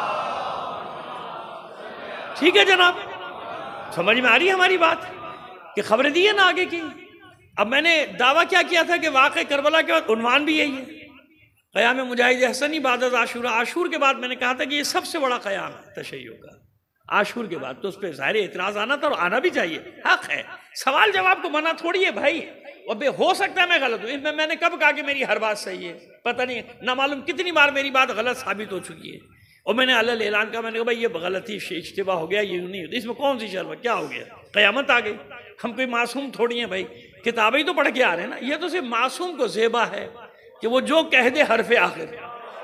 S1: ٹھیک ہے جناب، سمجھ میں آ رہی ہے ہماری بات کہ خبریں دی ہے نا آگے کی۔ اب میں نے دعویٰ کیا تھا کہ واقع کربلا کے بعد عنوان بھی یہی ہے، قیام مجاہد حسنی بعد از عاشور۔ عاشور کے بعد میں نے کہا تھا کہ یہ سب سے بڑا قیام ہے تشیع کا، عاشور کے بعد۔ تو اس پہ ظاہر اعتراض آنا تھا، اور آنا بھی چاہیے، حق ہے، سوال جواب کو منع تھوڑی ہے بھائی۔ اب ہو سکتا ہے میں غلط ہوں، میں نے کب کہا کہ میری ہر بات صحیح ہے؟ پتہ نہیں، نہ معلوم کتنی بار میری بات غلط ثابت ہو چکی ہے، اور میں نے علل اعلان کہا، میں نے کہا بھائی یہ غلطی اشتباہ ہو گیا، یہ نہیں ہوتا، اس میں کون سی شرم، کیا ہو گیا؟ قیامت آ گئی، ہم کوئی معصوم تھوڑی ہیں بھائی، کتابیں ہی تو پڑھ کے آ رہے ہیں نا۔ یہ تو صرف معصوم کو زیبا ہے کہ وہ جو کہہ دے حرف آخر،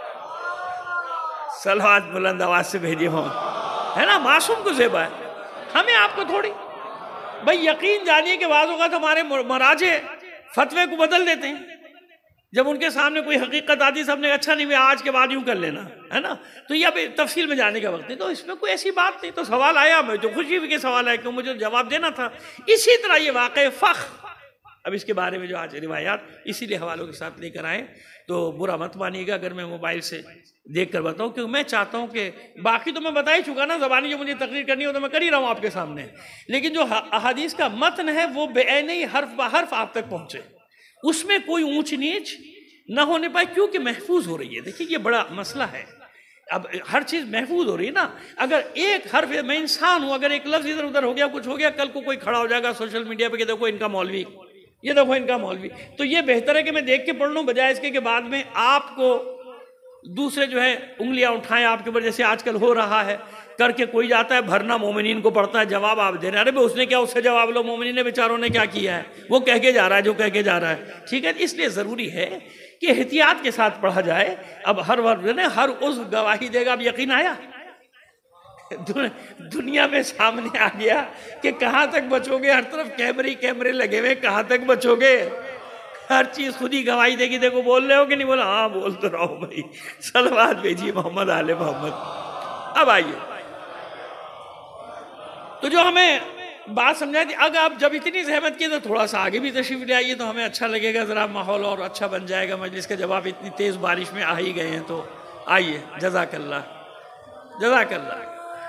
S1: صلوات بلند آواز سے بھیجے ہوں، ہے نا، معصوم کو زیبا ہے، ہمیں آپ کو تھوڑی۔ بھائی یقین جانیے کہ بعض اوقات ہمارے مراجع فتوے کو بدل دیتے ہیں، جب ان کے سامنے کوئی حقیقت آتی، سب نے اچھا نہیں، آج کے بعد یوں کر لینا، ہے نا، تو یہ اب تفصیل میں جانے کا وقت نہیں، تو اس میں کوئی ایسی بات نہیں۔ تو سوال آیا، میں تو خوشی ہوئی کہ سوال آیا، کہ مجھے جواب دینا تھا۔ اسی طرح یہ واقع فخ، اب اس کے بارے میں جو آج روایات اسی لیے حوالوں کے ساتھ لے کر آئے، تو برا مت مانیے گا اگر میں موبائل سے دیکھ کر بتاؤں، کیونکہ میں چاہتا ہوں کہ باقی تو میں بتا ہی چکا نا، زبانی جو مجھے تقریر کرنی ہو تو میں کر ہی رہا ہوں آپ کے سامنے، لیکن جو احادیث کا متن ہے وہ بے عینی حرف بحرف آپ تک پہنچے، اس میں کوئی اونچ نیچ نہ ہونے پائے، کیونکہ محفوظ ہو رہی ہے۔ دیکھیے یہ بڑا مسئلہ ہے، اب ہر چیز محفوظ ہو رہی ہے نا۔ اگر ایک حرف، میں انسان ہوں، اگر ایک لفظ ادھر ادھر ہو گیا، کچھ ہو گیا، کل کو کوئی کھڑا ہو جائے گا سوشل میڈیا پہ کہ دیکھو ان کا مولوی، یہ دیکھو ان کا مولوی، تو یہ بہتر ہے کہ میں دیکھ کے پڑھ لوں، بجائے اس کے کہ بعد میں آپ کو دوسرے جو ہے انگلیاں اٹھائیں آپ کے اوپر، جیسے آج کل ہو رہا ہے، کر کے کوئی جاتا ہے بھرنا مومنین کو پڑتا ہے، جواب آپ دے رہے ہیں، ارے بھائی اس نے کیا، اس سے جواب لو، مومنین نے بیچاروں نے کیا کیا ہے، وہ کہہ کے جا رہا ہے جو کہہ کے جا رہا ہے، ٹھیک ہے۔ اس لیے ضروری ہے کہ احتیاط کے ساتھ پڑھا جائے۔ اب ہر ہر عضو گواہی دے گا، اب یقین آیا، دنیا میں سامنے آ گیا کہ کہاں تک بچو گے، ہر طرف کیمرے لگے ہوئے، کہاں تک بچو گے، ہر چیز خود ہی گواہی دے گی، دیکھو بول رہے ہو کہ نہیں بولا، ہاں بول تو رہو بھائی، صلوات بھیجیے محمد آل محمد۔ اب آئیے، تو جو ہمیں بات سمجھائی تھی، اگر آپ جب اتنی زحمت کی تو تھوڑا سا آگے بھی تشریف لے آئیے تو ہمیں اچھا لگے گا، ذرا ماحول اور اچھا بن جائے گا مجلس کا، جب آپ اتنی تیز بارش میں آ ہی گئے ہیں تو آئیے، جزاک اللہ، جزاک اللہ۔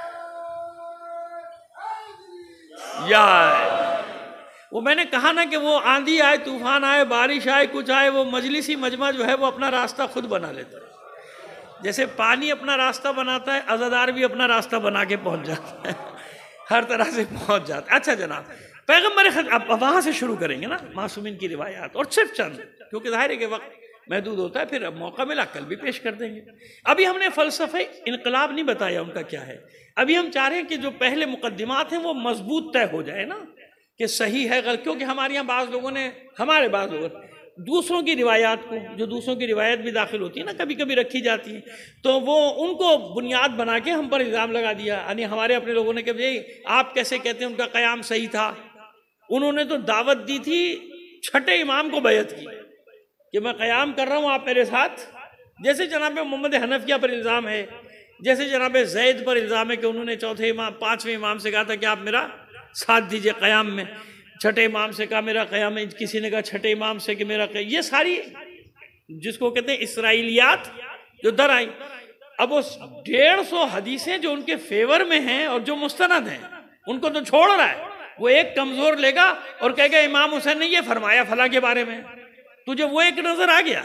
S1: یا وہ میں نے کہا نا کہ وہ آندھی آئے، طوفان آئے، بارش آئے، کچھ آئے، وہ مجلسی مجمع جو ہے وہ اپنا راستہ خود بنا لیتا ہے، جیسے پانی اپنا راستہ بناتا ہے، عزادار بھی اپنا راستہ بنا کے پہنچ جاتا ہے، ہر طرح سے پہنچ جاتا ہے۔ اچھا جناب، پیغمبر اب وہاں سے شروع کریں گے نا، معصومین کی روایات، اور صرف چند، کیونکہ ظاہر ہے کہ وقت محدود ہوتا ہے، پھر اب موقع ملا کل بھی پیش کر دیں گے۔ ابھی ہم نے فلسفہ انقلاب نہیں بتایا ان کا کیا ہے، ابھی ہم چاہ رہے ہیں کہ جو پہلے مقدمات ہیں وہ مضبوط طے ہو جائے نا، کہ صحیح ہے غلط، کیونکہ ہمارے یہاں بعض لوگوں نے، دوسروں کی روایات کو، جو دوسروں کی روایت بھی داخل ہوتی ہے نا، کبھی کبھی رکھی جاتی ہیں، تو وہ ان کو بنیاد بنا کے ہم پر الزام لگا دیا. یعنی ہمارے اپنے لوگوں نے کہ بھئی آپ کیسے کہتے ہیں ان کا قیام صحیح تھا؟ انہوں نے تو دعوت دی تھی، چھٹے امام کو بیعت کی کہ میں قیام کر رہا ہوں آپ میرے ساتھ. جیسے جناب محمد حنفیہ پر الزام ہے، جیسے جناب زید پر الزام ہے کہ انہوں نے چوتھے امام، پانچویں امام سے کہا تھا کہ آپ میرا ساتھ دیجئے قیام میں، چھٹے امام سے کہا میرا قیام ہے، کسی نے کہا چھٹے امام سے کہ میرا قیام. یہ ساری جس کو کہتے ہیں اسرائیلیات جو در آئی. اب وہ 150 حدیثیں جو ان کے فیور میں ہیں اور جو مستند ہیں ان کو تو چھوڑ رہا ہے. وہ ایک کمزور لے گا اور کہے گا امام حسین نے یہ فرمایا فلاں کے بارے میں، تجھے وہ ایک نظر آ گیا.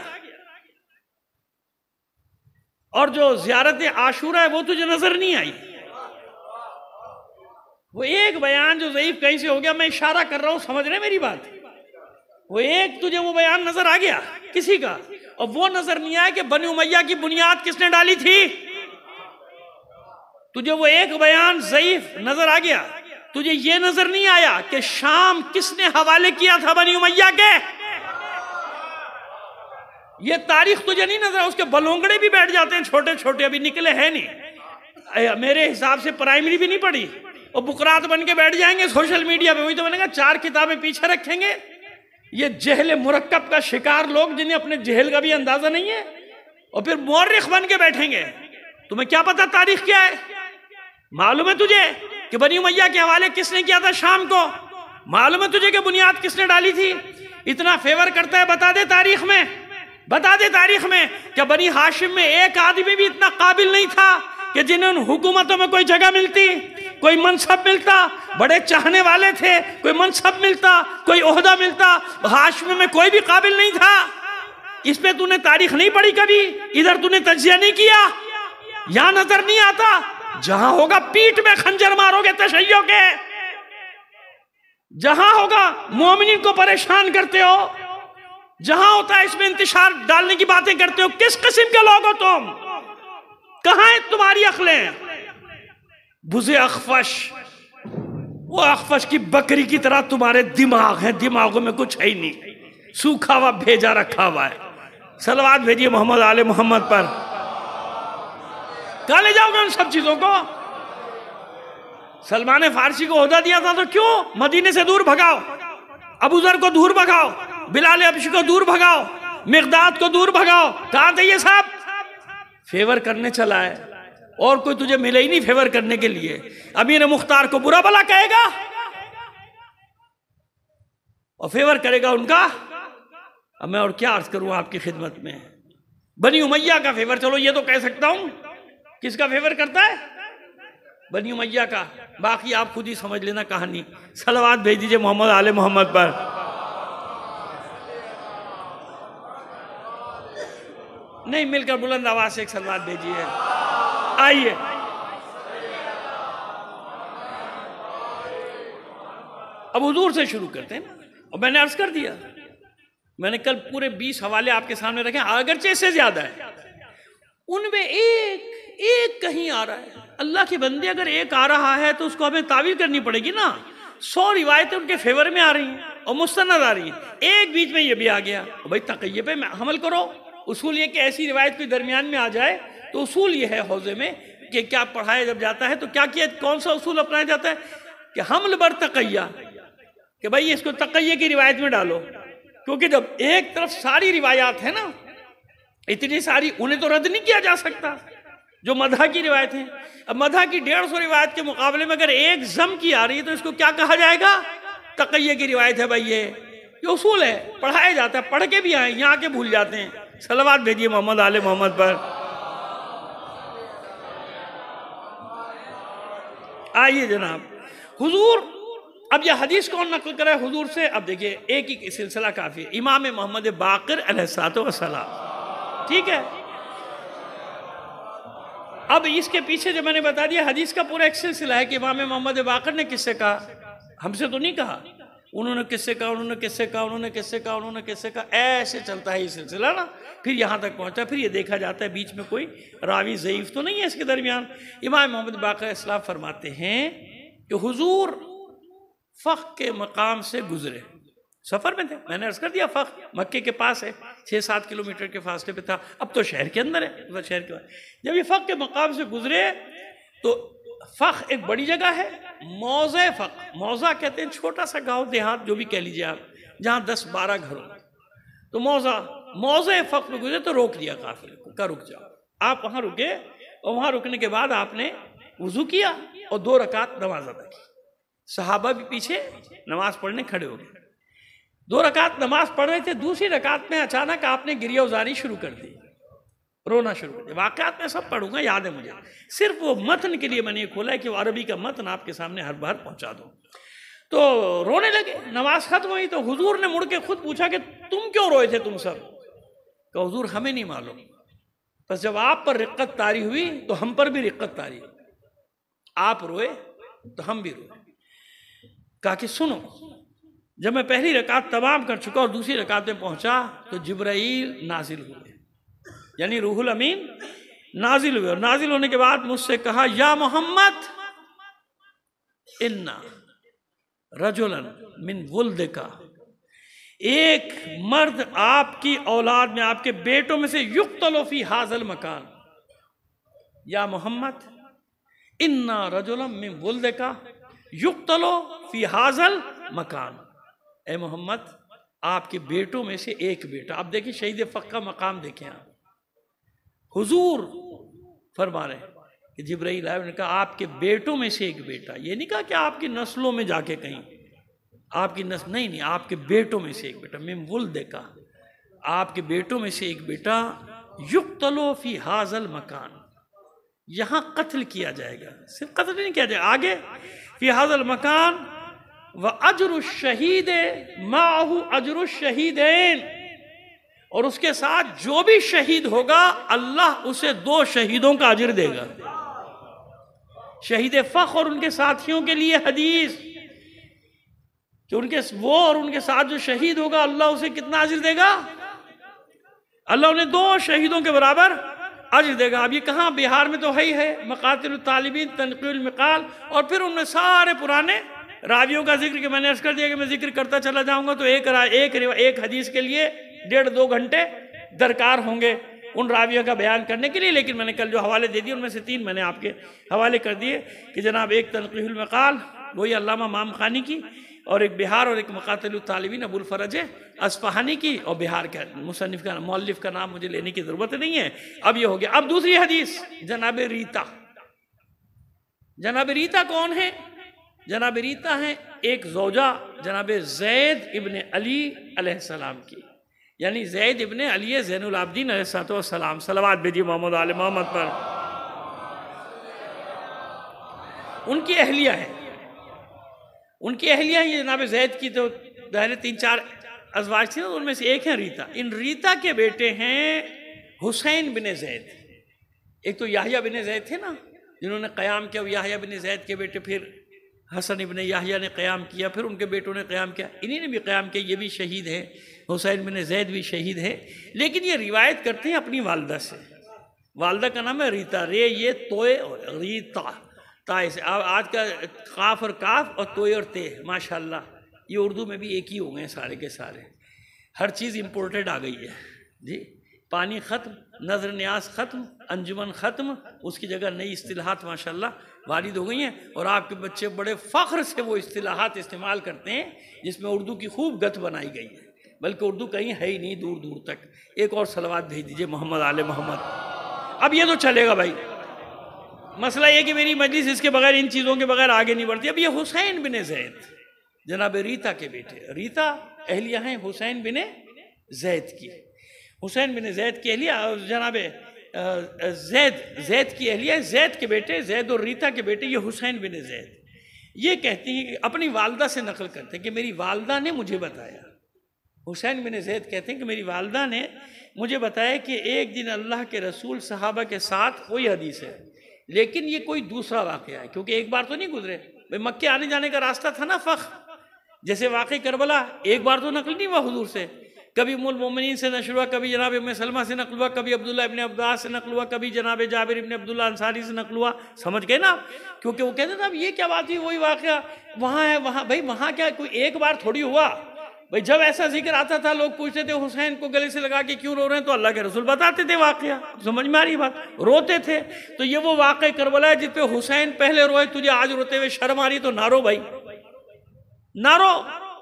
S1: اور جو زیارت عاشورہ ہے وہ تجھے نظر نہیں آئی. وہ ایک بیان جو ضعیف کہیں سے ہو گیا، میں اشارہ کر رہا ہوں، سمجھ رہے میری بات؟ وہ ایک تجھے وہ بیان نظر آ گیا کسی کا، اور وہ نظر نہیں آیا کہ بنی امیہ کی بنیاد کس نے ڈالی تھی. تجھے وہ ایک بیان ضعیف نظر آ گیا، تجھے یہ نظر نہیں آیا کہ شام کس نے حوالے کیا تھا بنی امیہ کے. یہ تاریخ تجھے نہیں نظر آیا. اس کے بلونگڑے بھی بیٹھ جاتے ہیں چھوٹے چھوٹے، ابھی نکلے ہیں نہیں، میرے حساب سے پرائمری بھی نہیں پڑھی، اور بکرات بن کے بیٹھ جائیں گے سوشل میڈیا پہ. وہی تو بنے گا 4 کتابیں پیچھے رکھیں گے. یہ جہل مرکب کا شکار لوگ جنہیں اپنے جہل کا بھی اندازہ نہیں ہے، اور پھر مورخ بن کے بیٹھیں گے. تمہیں کیا پتا تاریخ کیا ہے؟ معلوم ہے تجھے کہ بنی امیہ کے حوالے کس نے کیا تھا شام کو؟ معلوم ہے تجھے کہ بنیاد کس نے ڈالی تھی؟ اتنا فیور کرتا ہے، بتا دے تاریخ میں، بتا دے تاریخ میں کہ بنی ہاشم میں ایک آدمی بھی اتنا قابل نہیں تھا کہ جنہیں ان حکومتوں میں کوئی جگہ ملتی، کوئی منصب ملتا. بڑے چاہنے والے تھے، کوئی منصب ملتا، کوئی عہدہ ملتا. ہاشم میں کوئی بھی قابل نہیں تھا. اس پہ تو نے تاریخ نہیں پڑھی کبھی؟ ادھر تو نے تجزیہ نہیں کیا؟ یہاں نظر نہیں آتا؟ جہاں ہوگا پیٹ میں خنجر مارو گے تشیع کے، جہاں ہوگا مومنین کو پریشان کرتے ہو، جہاں ہوتا ہے اس میں انتشار ڈالنے کی باتیں کرتے ہو. کس قسم کے لوگ ہو تم؟ کہاں ہیں تمہاری عقلیں؟ بزے اخفش، وہ اخفش کی بکری کی طرح تمہارے دماغ ہیں، دماغوں میں کچھ ہے ہی نہیں، سوکھا ہوا بھیجا رکھا ہوا ہے. صلوات بھیجیے محمد آل محمد پر. کہاں لے جاؤ گے ان سب چیزوں کو؟ سلمان فارسی کو عہدہ دیا تھا تو کیوں مدینے سے دور بھگاؤ؟ ابو ذر کو دور بھگاؤ، بلال حبشی کو دور بھگاؤ، مقداد کو دور بھگاؤ. کہاں تھے یہ سب؟ فیور کرنے چلا ہے، اور کوئی تجھے ملے ہی نہیں فیور کرنے کے لیے. امیر مختار کو برا بھلا کہے گا اور فیور کرے گا ان کا. اب میں اور کیا عرض کروں آپ کی خدمت میں؟ بنی امیہ کا فیور چلو یہ تو کہہ سکتا ہوں. کس کا فیور کرتا ہے؟ بنی امیہ کا. باقی آپ خود ہی سمجھ لینا کہانی. صلوات بھیج دیجئے محمد آل محمد پر. نہیں مل کر بلند آواز سے ایک صلوات بھیجیے. آئیے اب حضور سے شروع کرتے ہیں. اور میں نے عرض کر دیا، میں نے کل پورے 20 حوالے آپ کے سامنے رکھے، اگرچہ اس سے زیادہ ہے، ان میں ایک کہیں آ رہا ہے. اللہ کے بندے اگر ایک آ رہا ہے تو اس کو ہمیں تعویل کرنی پڑے گی نا. 100 روایتیں ان کے فیور میں آ رہی ہیں اور مستند آ رہی ہیں، ایک بیچ میں یہ بھی آ گیا. بھائی تقیہ پہ حمل کرو. اصول یہ کہ ایسی روایت کوئی درمیان میں آ جائے تو اصول یہ ہے حوزے میں کہ کیا پڑھایا جب جاتا ہے تو کیا کون سا اصول اپنایا جاتا ہے کہ حمل بر تقیہ، کہ بھائی اس کو تقیہ کی روایت میں ڈالو. کیونکہ جب ایک طرف ساری روایات ہیں نا، اتنی ساری، انہیں تو رد نہیں کیا جا سکتا جو مدح کی روایت ہیں. اب مدح کی 150 روایت کے مقابلے میں اگر ایک ضم کی آ رہی ہے تو اس کو کیا کہا جائے گا؟ تقیہ کی روایت ہے. بھائی یہ اصول ہے، پڑھایا جاتا ہے، پڑھ کے بھی آئیں، یہاں کے بھول جاتے ہیں. صلوات بھیجیے محمد آل محمد پر. آئیے جناب. حضور، اب یہ حدیث کون نقل کرے حضور سے؟ اب دیکھیے ایک ہی سلسلہ کافی ہے. امام محمد باقر علیہ السلام، ٹھیک ہے. اب اس کے پیچھے جو میں نے بتا دیا حدیث کا پورا ایک سلسلہ ہے کہ امام محمد باقر نے کس سے کہا، ہم سے تو نہیں کہا. انہوں نے کس سے کہا، انہوں نے کس سے کہا، انہوں نے کس سے کہا، انہوں نے کس سے کہا، ایسے چلتا ہے یہ سلسلہ نا. پھر یہاں تک پہنچا، پھر یہ دیکھا جاتا ہے بیچ میں کوئی راوی ضعیف تو نہیں ہے اس کے درمیان. امام محمد باقر اسلام فرماتے ہیں کہ حضور فقہ کے مقام سے گزرے سفر میں تھے، میں نے عرض کر دیا فخ مکے کے پاس ہے، 6-7 کلومیٹر کے فاصلے پہ تھا، اب تو شہر کے اندر ہے، شہر کے بعد جب یہ فخ کے مقام سے گزرے تو فخ ایک بڑی جگہ ہے، موضع فخ، موضع کہتے ہیں چھوٹا سا گاؤں دیہات جو بھی کہہ لیجیے آپ، جہاں 10-12 گھر ہوں، تو موضع فخ میں گزرے تو روک دیا قافلے کو، کہ رک جاؤ، آپ وہاں رکے، اور وہاں رکنے کے بعد آپ نے وضو کیا اور 2 رکعت نماز ادا کی، صحابہ بھی پیچھے نماز پڑھنے کھڑے ہو گئے، 2 رکعت نماز پڑھ رہے تھے، دوسری رکعت میں اچانک آپ نے گریہ وزاری شروع کر دی، رونا شروع کر دیا، واقعات میں سب پڑھوں گا، یاد ہے مجھے، صرف وہ متن کے لیے میں نے یہ کھولا ہے کہ وہ عربی کا متن آپ کے سامنے ہر بار پہنچا دوں۔ تو رونے لگے، نماز ختم ہوئی تو حضور نے مڑ کے خود پوچھا کہ تم کیوں روئے تھے تم سب؟ کہ حضور ہمیں نہیں معلوم، بس جب آپ پر رقت طاری ہوئی تو ہم پر بھی رقت طاری ہوئی، آپ روئے تو ہم بھی روئے۔ کہا کہ سنو، جب میں پہلی رکعت تمام کر چکا اور دوسری رکعت میں پہنچا تو جبرائیل نازل ہوئے، یعنی روح الامین نازل ہوئے، اور نازل ہونے کے بعد مجھ سے کہا یا محمد انا رجلا من ولدک، ایک مرد آپ کی اولاد میں، آپ کے بیٹوں میں سے یقتل فی ھذا المکان، یا محمد انا رجلا من ولدک یقتل فی ھذا المکان، اے محمد آپ کے بیٹوں میں سے ایک بیٹا، اب دیکھیں شہید فخ کا مقام دیکھیں آپ، حضور فرما رہے ہیں کہ جبرائیل آئے، انہوں نے کہا آپ کے بیٹوں میں سے ایک بیٹا، یہ نہیں کہا کہ آپ کی نسلوں میں جا کے کہیں، آپ کی نسل نہیں، آپ کے بیٹوں میں سے ایک بیٹا، من ولدک، آپ کے بیٹوں میں سے ایک بیٹا، یقتل فی ھذا المکان، یہاں قتل کیا جائے گا، صرف قتل نہیں کیا جائے گا، آگے فی ھذا المکان وَأَجْرُ الشَّهِيدِ مَعَهُ أَجْرُ الشَّهِيدَيْن، اور اس کے ساتھ جو بھی شہید ہوگا اللہ اسے 2 شہیدوں کا اجر دے گا۔ شہید فخ اور ان کے ساتھیوں کے لیے حدیث کہ وہ اور ان کے ساتھ جو شہید ہوگا اللہ اسے کتنا اجر دے گا؟ اللہ انہیں 2 شہیدوں کے برابر اجر دے گا۔ اب یہ کہاں، بہار میں تو ہے مقاتل الطالبین، تنقیح المقال، اور پھر ان میں سارے پرانے راویوں کا ذکر کہ میں نے عرض کر دیا کہ میں ذکر کرتا چلا جاؤں گا تو ایک حدیث کے لیے 1.5-2 گھنٹے درکار ہوں گے ان راویوں کا بیان کرنے کے لیے، لیکن میں نے کل جو حوالے دے دیے ان میں سے 3 میں نے آپ کے حوالے کر دیے کہ جناب ایک تنقیح المقال وہی علامہ امام خانی کی، اور ایک بہار اور ایک مقاتل الطالبین ابو الفرج اصفہانی کی، اور بہار کا مصنف کا مؤلف کا نام مجھے لینے کی ضرورت نہیں ہے۔ اب یہ ہو گیا۔ اب دوسری حدیث جناب ریتا۔ جناب ریتا کون ہے؟ جناب ریتا ہیں ایک زوجہ جناب زید ابن علی علیہ السلام کی، یعنی زید ابن علی زین العابدین علیہ السلام، صلوات بھیجیے محمد آل محمد پر، ان کی اہلیہ ہیں، ان کی اہلیہ ہیں جناب زید کی، تو ظاہر 3-4 ازواج تھے، ان میں سے ایک ہیں ریتا۔ ان ریتا کے بیٹے ہیں حسین بن زید، ایک تو یحییٰ بن زید تھے نا جنہوں نے قیام کیا، یحییٰ بن زید کے بیٹے پھر حسن ابن یحییٰ نے قیام کیا، پھر ان کے بیٹوں نے قیام کیا، انہی نے بھی قیام کیا، یہ بھی شہید ہیں، حسین بن زید بھی شہید ہیں، لیکن یہ روایت کرتے ہیں اپنی والدہ سے، والدہ کا نام ہے ریتا، یہ توئے ریتا، تائے سے، آج کا قاف اور کاف اور توئے اور تے، ماشاءاللہ یہ اردو میں بھی ایک ہی ہو گئے سارے کے سارے، ہر چیز امپورٹڈ آ گئی ہے جی، پانی ختم، نظر نیاز ختم، انجمن ختم، اس کی جگہ نئی اصطلاحات ماشاءاللہ وارد ہو گئی ہیں، اور آپ کے بچے بڑے فخر سے وہ اصطلاحات استعمال کرتے ہیں جس میں اردو کی خوب گت بنائی گئی ہے، بلکہ اردو کہیں ہے ہی نہیں دور دور تک۔ ایک اور صلوات بھیج دیجئے محمد آل محمد۔ اب یہ تو چلے گا بھائی، مسئلہ یہ کہ میری مجلس اس کے بغیر، ان چیزوں کے بغیر آگے نہیں بڑھتی۔ اب یہ حسین بن زید جناب ریتا کے بیٹے، ریتا اہلیہ ہیں حسین بن زید کی، حسین بن زید کی اہلیہ جناب زید کی اہلیہ، زید کے بیٹے، زید اور ریتا کے بیٹے یہ حسین بن زید، یہ کہتی ہیں کہ اپنی والدہ سے نقل کرتے ہیں کہ میری والدہ نے مجھے بتایا، حسین بن زید کہتے ہیں کہ میری والدہ نے مجھے بتایا کہ ایک دن اللہ کے رسول صحابہ کے ساتھ، کوئی حدیث ہے لیکن یہ کوئی دوسرا واقعہ ہے کیونکہ ایک بار تو نہیں گزرے، مکے آنے جانے کا راستہ تھا نا فخ، جیسے واقعی کربلا ایک بار تو نقل نہیں ہوا حضور سے، کبھی ام المومنین سے نقل ہوا، کبھی جناب ام سلمہ سے نقل ہوا، کبھی عبداللہ ابن عباس سے نقل ہوا، کبھی جناب جابر ابن عبداللہ انصاری سے نقل ہوا، سمجھ گئے نا؟ کیونکہ وہ کہتے تھے اب یہ کیا بات ہے، وہی واقعہ وہاں ہے، وہاں بھائی وہاں کیا کوئی ایک بار تھوڑی ہوا، بھئی جب ایسا ذکر آتا تھا لوگ پوچھتے تھے حسین کو گلے سے لگا کے کیوں رو رہے ہیں، تو اللہ کے رسول بتاتے تھے واقعہ، سمجھ میں آ رہی بات، روتے تھے۔ تو یہ وہ واقعہ کربلا ہے جس پہ حسین پہلے روئے، تجھے آج روتے ہوئے شرم آ رہی تو نہ رو بھائی، نہ رو۔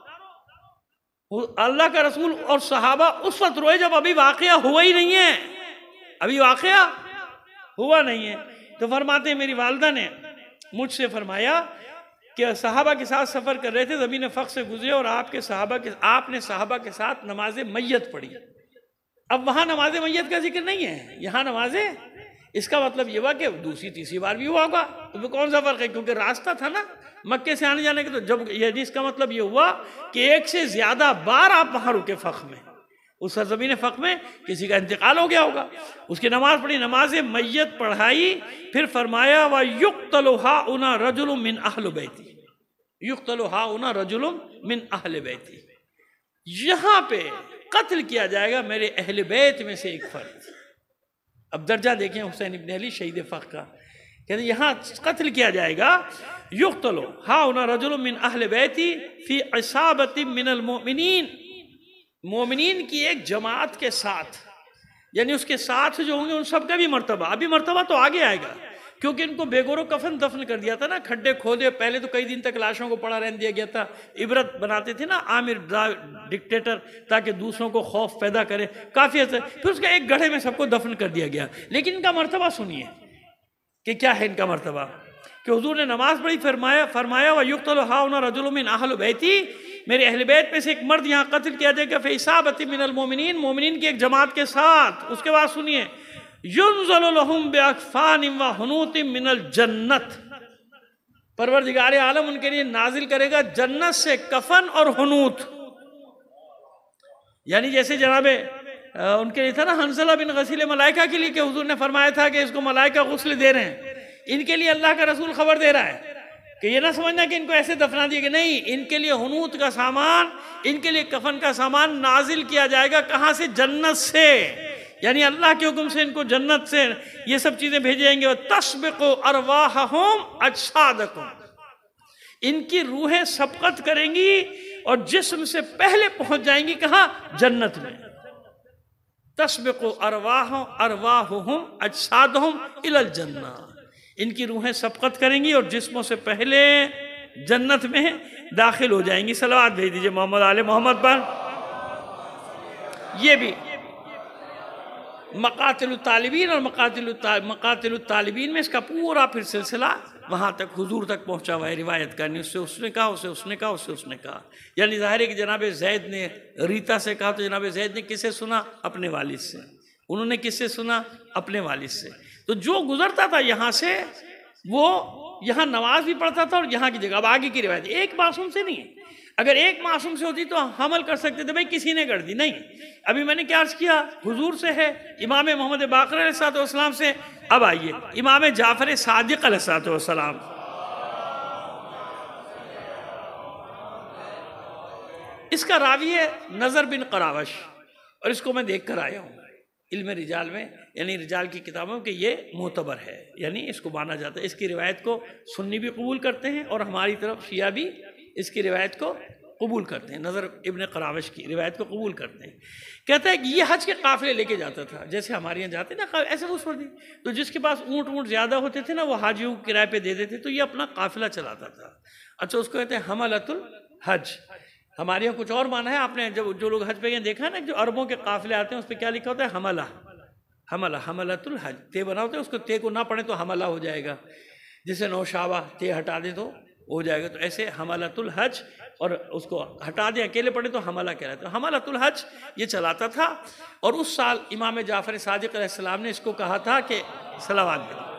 S1: اللہ کا رسول اور صحابہ اس وقت روئے جب ابھی واقعہ ہوا ہی نہیں ہے، ابھی واقعہ ہوا نہیں ہے۔ تو فرماتے ہیں میری والدہ نے مجھ سے فرمایا کہ صحابہ کے ساتھ سفر کر رہے تھے، زمین فخ سے گزرے اور آپ نے صحابہ کے ساتھ نماز میت پڑھی۔ اب وہاں نماز میت کا ذکر نہیں ہے، یہاں نماز، اس کا مطلب یہ ہوا کہ دوسری تیسری بار بھی ہوا ہوگا، تو کون سا فرق ہے، کیونکہ راستہ تھا نا مکے سے آنے جانے کے۔ تو جب یہ اس کا مطلب یہ ہوا کہ ایک سے زیادہ بار آپ وہاں رکے فخ میں، اس سرزمین فخ میں کسی کا انتقال ہو گیا ہوگا، اس کی نماز پڑھی، نماز میت پڑھائی، پھر فرمایا وَيُقْتَلُ هَٰؤُنَا رَجُلٌ مِّنْ أَهْلِ بَيْتِهِ، يُقْتَلُ هَٰؤُنَا رَجُلٌ مِّنْ أَهْلِ بَيْتِهِ، یہاں پہ قتل کیا جائے گا میرے اہل بیت میں سے ایک فرد۔ اب درجہ دیکھیں حسین ابن علی شہید فخ کا، کہتے ہیں یہاں قتل کیا جائے گا، یقتل ہاؤنا رجل من اہل بیتی فی عصابت من المؤمنین، مومنین کی ایک جماعت کے ساتھ، یعنی اس کے ساتھ جو ہوں گے ان سب کا بھی مرتبہ، ابھی مرتبہ تو آگے آئے گا، کیونکہ ان کو بے گور و کفن دفن کر دیا تھا نا، کھڈے کھودے، پہلے تو کئی دن تک لاشوں کو پڑا رہنے دیا گیا تھا، عبرت بناتے تھے نا عامر ڈکٹیٹر تاکہ دوسروں کو خوف پیدا کرے، کافی عرصہ، پھر اس کا ایک گڑھے میں سب کو دفن کر دیا گیا۔ لیکن ان کا مرتبہ سنیے کہ کیا ہے ان کا مرتبہ، کہ حضور نے نماز پڑھی، فرمایا وَيُقْتَلُ هَٰؤُنَا رَجُلٌ مِّنْ أَهْلِ بَيْتِي، میرے اہل بیت میں سے ایک مرد یہاں قتل کیا جائے گا فِي عِصَابَةٍ مِّنَ الْمُؤْمِنِينَ، مومنین کی ایک جماعت کے ساتھ۔ اس کے بعد سنیے يُنزَلُ لَهُمْ بِأَكْفَانٍ وَحُنُوطٍ مِّنَ الْجَنَّةِ، پروردگار عالم ان کے لیے نازل کرے گا جنت سے کفن اور حنوط، یعنی جیسے جناب ان کے لیے تھا نا حنظلہ بن غسیل ملائکہ کے لیے کہ حضور نے فرمایا تھا کہ اس کو ملائکہ غسل دے رہے ہیں، ان کے لیے اللہ کا رسول خبر دے رہا ہے کہ یہ نہ سمجھنا کہ ان کو ایسے دفنا دیا کہ نہیں، ان کے لیے حنوط کا سامان، ان کے لیے کفن کا سامان نازل کیا جائے گا، کہاں سے؟ جنت سے، یعنی اللہ کے حکم سے ان کو جنت سے یہ سب چیزیں بھیجی جائیں گے۔ وَتَسْبِقُ أَرْوَاحَهُمْ أَجْسَادَكُمْ، ان کی روحیں سبقت کریں گی اور جسم سے پہلے پہنچ جائیں گی کہاں؟ جنت میں۔ تسبق ارواحهم اجسادهم الى الجنہ، ان کی روحیں سبقت کریں گی اور جسموں سے پہلے جنت میں داخل ہو جائیں گی۔ صلوات بھیج دیجئے محمد آل محمد پر۔ یہ بھی مقاتل الطالبین اور مقاتل الطالبین میں اس کا پورا پھر سلسلہ وہاں تک حضور تک پہنچا ہوا ہے، روایت کرنی، اس سے اس نے کہا، اسے اس نے کہا، اس سے اس نے کہا، یعنی ظاہر ہے کہ جناب زید نے ریتا سے کہا تو جناب زید نے کس سے سنا؟ اپنے والد سے، انہوں نے کس سے سنا؟ اپنے والد سے۔ تو جو گزرتا تھا یہاں سے وہ یہاں نماز بھی پڑھتا تھا اور یہاں کی جگہ۔ اب آگے کی روایت ایک معصوم سے نہیں ہے، اگر ایک معصوم سے ہوتی تو حمل کر سکتے تھے، بھئی کسی نے کر دی، نہیں، ابھی میں نے کیا عرض کیا، حضور سے ہے، امام محمد باقر علیہ السلام سے۔ اب آئیے امام جعفر صادق علیہ السلام، اس کا راوی ہے نظر بن قراوش، اور اس کو میں دیکھ کر آیا ہوں علم رجال میں، یعنی رجال کی کتابوں کہ یہ معتبر ہے، یعنی اس کو مانا جاتا ہے، اس کی روایت کو سنی بھی قبول کرتے ہیں اور ہماری طرف شیعہ بھی اس کی روایت کو قبول کرتے ہیں، نظر ابن قراوش کی روایت کو قبول کرتے ہیں۔ کہتا ہے کہ یہ حج کے قافلے لے کے جاتا تھا، جیسے ہمارے یہاں جاتے نا ایسے وہ چھوڑ دی، تو جس کے پاس اونٹ زیادہ ہوتے تھے نا وہ حاجیوں کو کرائے پہ دے دیتے، تو یہ اپنا قافلہ چلاتا تھا۔ اچھا، اس کو کہتے ہیں حملۃ الحج، ہمارے یہاں کچھ اور مانا ہے، آپ نے جو لوگ حج پہ گئے دیکھا نا، جو عربوں کے قافلے آتے ہیں اس پہ کیا لکھا ہوتا ہے؟ حملۃ الحج، تے بنا ہوتا ہے، اس کو تے کو نہ پڑھیں تو حملہ ہو جائے گا، جسے نوشابہ تے ہٹا دیں تو ہو جائے گا، تو ایسے حملۃ الحج، اور اس کو ہٹا دیں اکیلے پڑھیں تو حملہ کہلاتا ہے۔ حملۃ الحج یہ چلاتا تھا، اور اس سال امام جعفر صادق علیہ السلام نے اس کو کہا تھا کہ صلوات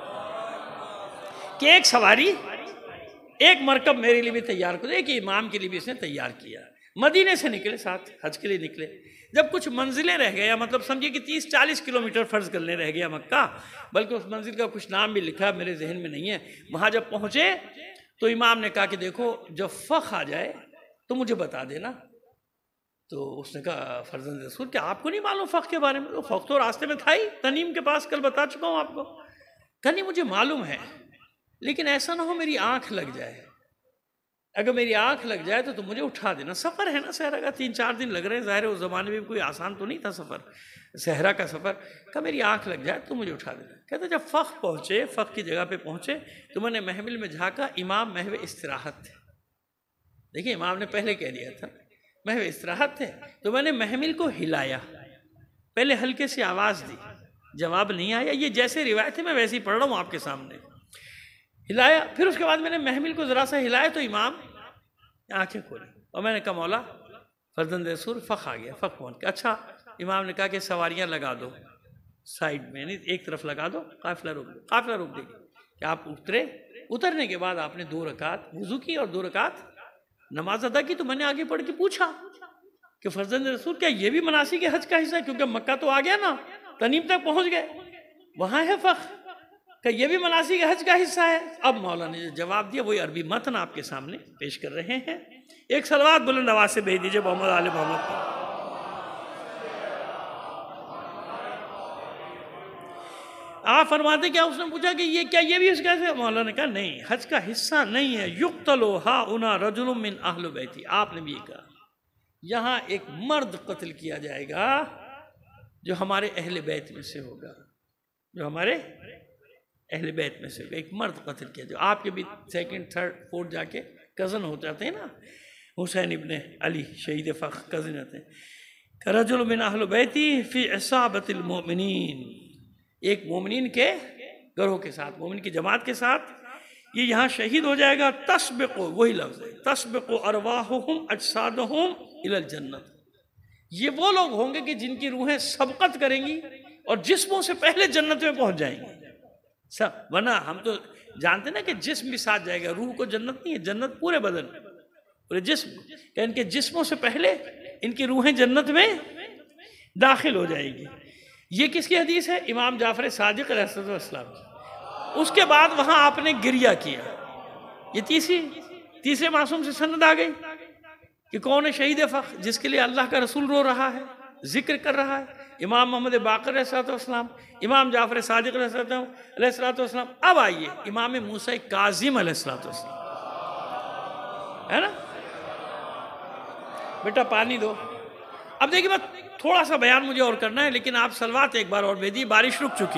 S1: کہ ایک سواری، ایک مرکب میرے لیے بھی تیار کرو، ایک امام کے لیے بھی اس نے تیار کیا۔ مدینے سے نکلے، ساتھ حج کے لیے نکلے، جب کچھ منزلیں رہ گئے، یا مطلب سمجھے کہ 30-40 کلومیٹر فرض کرنے رہ گیا مکہ، بلکہ اس منزل کا کچھ نام بھی لکھا میرے ذہن میں نہیں ہے، وہاں جب پہنچے تو امام نے کہا کہ دیکھو جب فخ آ جائے تو مجھے بتا دینا۔ تو اس نے کہا فرزند رسول کہ آپ کو نہیں معلوم فخ کے بارے میں؟ تو فخ تو راستے میں تھا ہی، تنیم کے پاس، کل بتا چکا ہوں آپ کو۔ کہا نہیں مجھے معلوم ہے، لیکن ایسا نہ ہو میری آنکھ لگ جائے، اگر میری آنکھ لگ جائے تو مجھے اٹھا دینا. سفر ہے نا صحرا کا, 3-4 دن لگ رہے ہیں, ظاہر ہے اس زمانے میں کوئی آسان تو نہیں تھا سفر, صحرا کا سفر. کہ میری آنکھ لگ جائے تو مجھے اٹھا دینا. کہتے جب فخ پہنچے, فخ کی جگہ پہ پہنچے تو میں نے محمل میں جھانکا, امام محو استراحت تھے. دیکھیں امام نے پہلے کہہ دیا تھا محو استراحت تھے. تو میں نے محمل کو ہلایا, پہلے ہلکے سی آواز دی, جواب نہیں آیا. یہ جیسے روایت ہے میں ویسے ہی پڑھ رہا ہوں آپ کے سامنے. ہلایا, پھر اس کے بعد میں نے محمل کو ذرا سا ہلایا تو امام آنکھیں کھولی, اور میں نے کہا مولا فرزند رسول فخ آ گیا. فخ پہنچ کے اچھا, امام نے کہا کہ سواریاں لگا دو سائڈ میں, یعنی ایک طرف لگا دو, قافلہ روک دو. قافلہ روک دے گی کہ آپ اترے, اترنے کے بعد آپ نے 2 رکعت وضو کی اور 2 رکعت نماز ادا کی. تو میں نے آگے پڑھ کے پوچھا کہ فرزند رسول کیا یہ بھی مناسک حج کا حصہ ہے, کیونکہ مکہ تو آ گیا نا, تنعیم تک پہنچ گئے, وہاں ہے فخ, کہ یہ بھی مناسک حج کا حصہ ہے. اب مولا نے جواب دیا, وہی عربی متن آپ کے سامنے پیش کر رہے ہیں. ایک صلوات بلند آواز سے بھیج دیجئے محمد آل محمد پر. آپ فرماتے کیا, اس نے پوچھا کہ یہ کیا یہ بھی اس کا حصہ ہے؟ مولا نے کہا نہیں, حج کا حصہ نہیں ہے. یقتل ہاؤنا رجل من اہل بیتی. آپ نے بھی یہ کہا یہاں ایک مرد قتل کیا جائے گا جو ہمارے اہل بیت میں سے ہوگا, جو ہمارے اہل بیت میں سے ہوگا. ایک مرد قتل کیا جو آپ کے بھی 2nd 3rd 4th جا کے کزن ہو جاتے ہیں نا, حسین ابن علی شہید فخر کزن ہوتے ہیں. رجل من اہل بیتی فی عصابت المؤمنین, ایک مومنین کے گروہ کے ساتھ, مومن کی جماعت کے ساتھ یہ یہاں شہید ہو جائے گا. تسبق, وہی لفظ ہے, تسبق ارواحہم اجسادہم الی الجنت. یہ وہ لوگ ہوں گے کہ جن کی روحیں سبقت کریں گی اور جسموں سے پہلے جنت میں پہنچ جائیں گی. ورنہ ہم تو جانتے نا کہ جسم بھی ساتھ جائے گا, روح کو جنت نہیں ہے, جنت پورے بدن, پورے جسم, کہ ان کے جسموں سے پہلے ان کی روحیں جنت میں داخل ہو جائے گی. یہ کس کی حدیث ہے؟ امام جعفر صادق علیہ السلام. اس کے بعد وہاں آپ نے گریہ کیا. یہ تیسرے معصوم سے سند آ گئی کہ کون ہے شہید فخر, جس کے لیے اللہ کا رسول رو رہا ہے, ذکر کر رہا ہے. امام محمد باقر علیہ السلام, امام جعفر صادق علیہ السلام. اب آئیے امام موسیٰ کاظم علیہ السلام, ہے نا. بیٹا پانی دو. اب دیکھیے میں تھوڑا سا بیان مجھے اور کرنا ہے, لیکن آپ صلوات ایک بار اور بھیجیے, بارش رک چکی.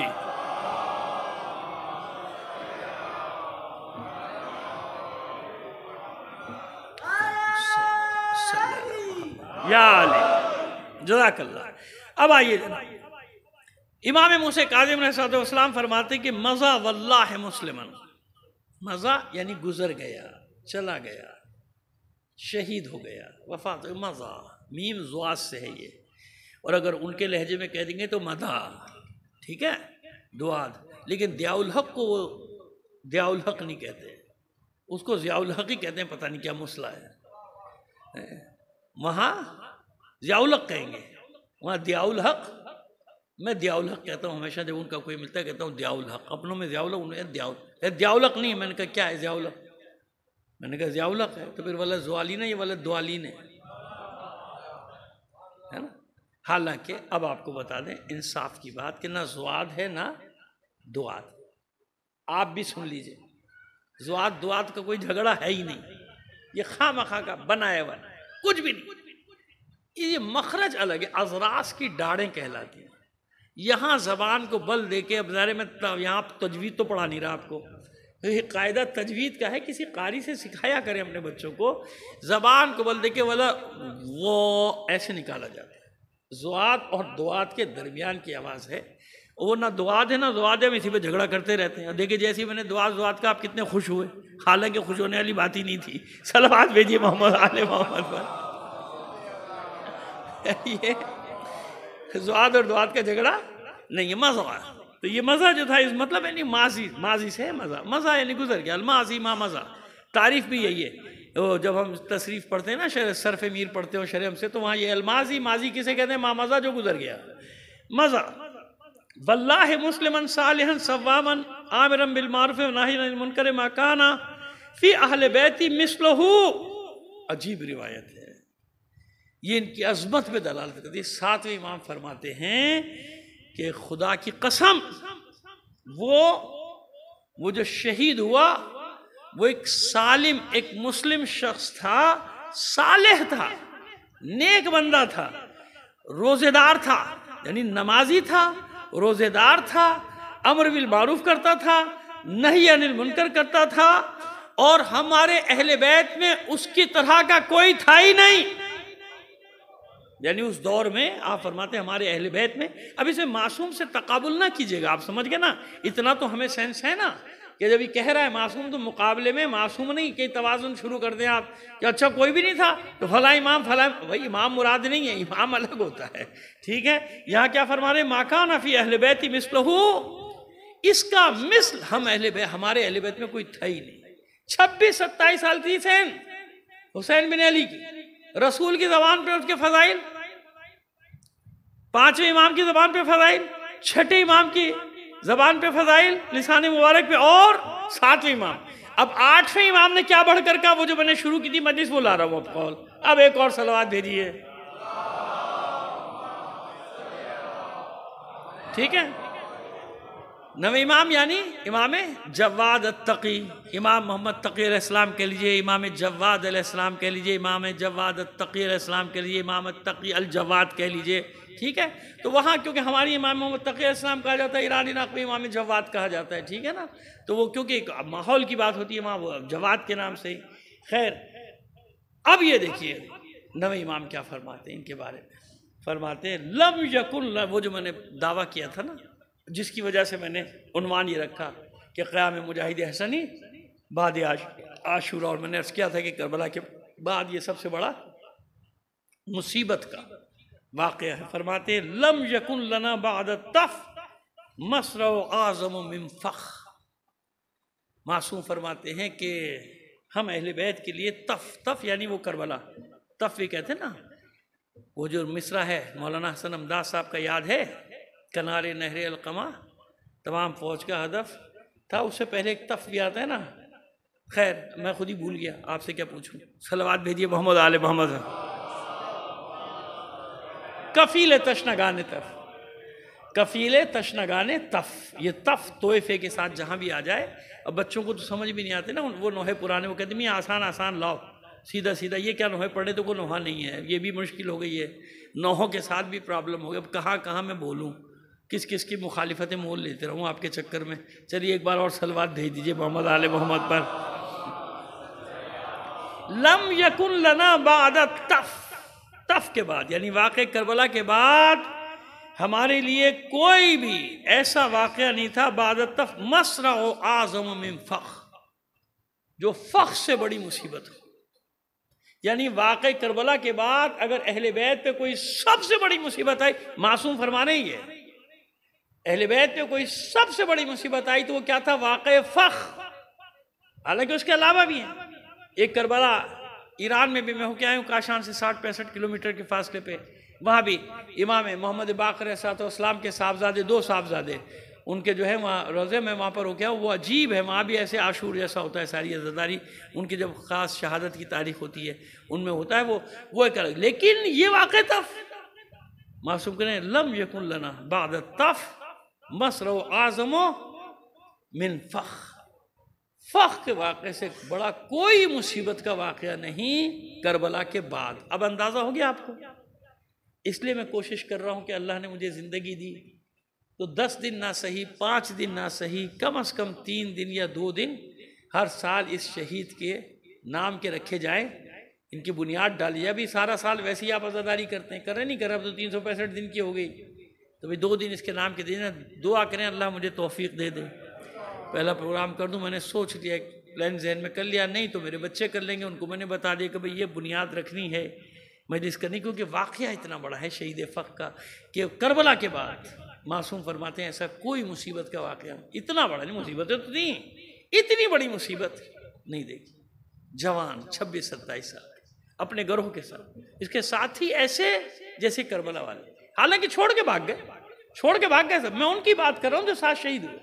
S1: یا علی جزاک اللہ. اب آئیے امام موسیٰ کاظم علیہ السلام فرماتے کہ مضى واللہ مسلمن. مضى یعنی گزر گیا, چلا گیا, شہید ہو گیا, وفات. مضى میم زواز سے ہے یہ, اور اگر ان کے لہجے میں کہہ دیں گے تو مدہ, ٹھیک ہے, دعاد. لیکن ضیاء الحق کو وہ ضیاء الحق نہیں کہتے, اس کو ضیاء الحق ہی کہتے ہیں. پتہ نہیں کیا مسئلہ ہے, وہاں ضیاء الحق کہیں گے, وہاں ضیاء الحق. میں ضیاء الحق کہتا ہوں ہمیشہ جب ان کا کوئی ملتا ہے, کہتا ہوں ضیاء الحق. اپنوں میں ضیاء الحق, ضیاء الحق نہیں ہے. میں نے کہا کیا ہے ضیاء الحق؟ میں نے کہا ضیاء الحق ہے. تو پھر ولد زوالین ہے, یہ ولد دوالین ہے نا. حالانکہ اب آپ کو بتا دیں انصاف کی بات کہ نہ زواد ہے نہ دواد. آپ بھی سن لیجئے, زواد دواد کا کوئی جھگڑا ہے ہی نہیں, یہ خواہ مخواہ کا بنایا ہوا کچھ بھی نہیں. یہ مخرج الگ ہے, ازراس کی ڈاڑیں کہلاتی ہیں. یہاں زبان کو بل دے کے, اب ظاہر میں یہاں تجوید تو پڑھا نہیں رہا آپ کو, یہ قاعدہ تجوید کا ہے, کسی قاری سے سکھایا کریں اپنے بچوں کو. زبان کو بل دے کے والا وہ ایسے نکالا جاتا ہے. زواد اور دواد کے درمیان کی آواز ہے, وہ نہ دواد ہے نہ زواد ہے, ہم اسی پہ جھگڑا کرتے رہتے ہیں. دیکھیں جیسے میں نے دواد کا آپ کتنے خوش ہوئے, حالانکہ خوش ہونے والی بات ہی نہیں تھی. صلوات بھیجیے محمد آل محمد پر. یہ زواد اور دواد کا جھگڑا نہیں ہے, مزہ. تو یہ مزہ جو تھا اس مطلب یعنی ماضی سے ہے مزہ. مزہ یعنی گزر گیا, الماضی ما مزہ. تعریف بھی یہی ہے. جب ہم تصریف پڑھتے ہیں نا, صرف میر پڑھتے ہو شرم سے, تو وہاں یہ الماضی, ماضی کسے کہتے ہیں؟ ما مزہ, جو گزر گیا. مزہ. واللہ مسلما صالحا صواما عامرا بالمعروف وناہیا عن المنکر ما کان فی اہل بیتی مثلہ. عجیب روایت ہے, یہ ان کی عظمت پہ دلالت کرتی ہے. 7ویں امام فرماتے ہیں کہ خدا کی قسم وہ جو شہید ہوا وہ ایک سالم، ایک مسلم شخص تھا، صالح تھا، نیک بندہ تھا، روزے دار تھا، یعنی نمازی تھا، روزے دار تھا، امر بالمعروف کرتا تھا، نہی عن المنکر کرتا تھا، اور ہمارے اہل بیت میں اس کی طرح کا کوئی تھا ہی نہیں۔ یعنی اس دور میں آپ فرماتے ہیں ہمارے اہل بیت میں، اب اسے معصوم سے تقابل نہ کیجئے گا، آپ سمجھ گئے نا، اتنا تو ہمیں سینس ہے نا کہ جب یہ کہہ رہا ہے معصوم تو مقابلے میں معصوم نہیں کہ توازن شروع کر دیں آپ کہ اچھا کوئی بھی نہیں تھا تو فلاں امام فلاں، بھائی امام مراد نہیں ہے، امام الگ ہوتا ہے، ٹھیک ہے۔ یہاں کیا فرما رہے ہیں؟ ما کان فی اہل بیت مثلہ، اس کا مثل ہمارے اہل بیت میں کوئی تھا ہی نہیں۔ 26-27 سال تھی حسین بن علی کی، رسول کی زبان پہ اس کے فضائل، 5ویں امام کی زبان پہ فضائل، 6ٹھے امام کی زبان پہ فضائل لسان مبارک پہ، اور 7ویں امام۔ اب 8ویں امام نے کیا بڑھ کر کہا؟ وہ جو میں نے شروع کی تھی مجلس وہ لا رہا ہوں اب قول، اب ایک اور صلوات بھیجیے، ٹھیک ہے۔ 9ویں امام یعنی امام جواد التقی، امام محمد تقی علیہ السلام کہہ لیجئے، امام جواد علیہ السلام کہہ لیجئے، امام جواد التقی علیہ السلام کہہ لیجئے، امام التقی الجواد کہہ لیجئے، ٹھیک ہے۔ تو وہاں کیونکہ ہماری امام محمد تقی علیہ السلام کہا جاتا ہے، ایران عراق میں امام جواد کہا جاتا ہے، ٹھیک ہے نا، تو وہ کیونکہ ایک ماحول کی بات ہوتی ہے امام جواد کے نام سے ہی۔ خیر، اب یہ دیکھیے 9ویں امام کیا فرماتے ہیں ان کے بارے میں، فرماتے ہیں لم یکن، وہ جو میں نے دعویٰ کیا تھا نا، جس کی وجہ سے میں نے عنوان یہ رکھا کہ قیام مجاہد حسنی بعد عاشورہ، اور میں نے عرض کیا تھا کہ کربلا کے بعد یہ سب سے بڑا مصیبت کا واقعہ ہے۔ فرماتے ہیں لم یکن لنا بعد الطف مسرع اعظم من فخ، معصوم فرماتے ہیں کہ ہم اہل بیت کے لیے تف یعنی وہ کربلا، تف بھی کہتے ہیں نا، وہ جو مصرع ہے مولانا حسن امداد صاحب کا یاد ہے، کنارے نہر القما تمام فوج کا ہدف تھا، اس سے پہلے ایک تف بھی آتا ہے نا، خیر میں خود ہی بھول گیا، آپ سے کیا پوچھوں، صلوات بھیجیے محمد آل محمد۔ کفیل تشنگان تف، کفیل تشنگان تف، یہ تف طوفے کے ساتھ جہاں بھی آ جائے، اب بچوں کو تو سمجھ بھی نہیں آتے نا، وہ نوحے پرانے، وہ کہتے ہیں آسان آسان لاؤ، سیدھا سیدھا، یہ کیا نوحے پڑھے تو کوئی نوحہ نہیں ہے، یہ بھی مشکل ہو گئی ہے، نوحوں کے ساتھ بھی پرابلم ہو گئی، اب کہاں میں بولوں، کس کی مخالفتیں مول لیتے رہوں آپ کے چکر میں۔ چلیے ایک بار اور صلوات بھیج دیجئے محمد آل محمد پر۔ لم یکن لنا بعد تف کے بعد یعنی واقع کربلا کے بعد ہمارے لیے کوئی بھی ایسا واقعہ نہیں تھا بعد تف مسرع اعظم من فخ، جو فخ سے بڑی مصیبت ہو، یعنی واقع کربلا کے بعد اگر اہل بیت پہ کوئی سب سے بڑی مصیبت آئی، معصوم فرمانے ہی ہے، اہل بیت پہ کوئی سب سے بڑی مصیبت آئی تو وہ کیا تھا؟ واقع فخ، حالانکہ اس کے علاوہ بھی ہیں، ایک کربلا ایران میں بھی میں ہو کے آیا ہوں، کاشان سے 60-65 کلومیٹر کے فاصلے پہ، وہاں بھی امام محمد باقر علیہ السلام کے صاحبزادے، 2 صاحبزادے، ان کے جو ہے وہاں روزے میں وہاں پر ہو گیا، وہ عجیب ہے، وہاں بھی ایسے عاشور جیسا ہوتا ہے، ساری عزاداری، ان کی جب خاص شہادت کی تاریخ ہوتی ہے ان میں ہوتا ہے وہ ایک الگ، لیکن یہ واقع تف، معصوم کہنے لم یکن لنا بعد تف مسرع اعظم من فخ، فخ کے واقعے سے بڑا کوئی مصیبت کا واقعہ نہیں کربلا کے بعد۔ اب اندازہ ہو گیا آپ کو؟ اس لیے میں کوشش کر رہا ہوں کہ اللہ نے مجھے زندگی دی تو 10 دن نہ صحیح، 5 دن نہ صحیح، کم از کم 3 دن یا 2 دن ہر سال اس شہید کے نام کے رکھے جائیں، ان کی بنیاد ڈالی جائے۔ ابھی سارا سال ویسے ہی آپ عزاداری کرتے ہیں، کر رہے نہیں کر رہے، اب تو 365 دن کی ہو گئی، تو 2 دن اس کے نام کے دن دعا کریں اللہ مجھے توفیق دے دے، پہلا پروگرام کر دوں۔ میں نے سوچ لیا، ایک پلان ذہن میں کر لیا، نہیں تو میرے بچے کر لیں گے، ان کو میں نے بتا دیا کہ بھئی یہ بنیاد رکھنی ہے مجلس کرنی، کیونکہ واقعہ اتنا بڑا ہے شہید فخ کا کہ کربلا کے بعد معصوم فرماتے ہیں ایسا کوئی مصیبت کا واقعہ، اتنا بڑا نہیں، مصیبتیں تو نہیں، اتنی بڑی مصیبت نہیں دیکھی۔ جوان 26-27 سال اپنے گروہ کے ساتھ، اس کے ساتھ ہی ایسے جیسے کربلا والے، حالانکہ چھوڑ کے بھاگ گئے سب، میں ان کی بات کر رہا ہوں جو ساتھ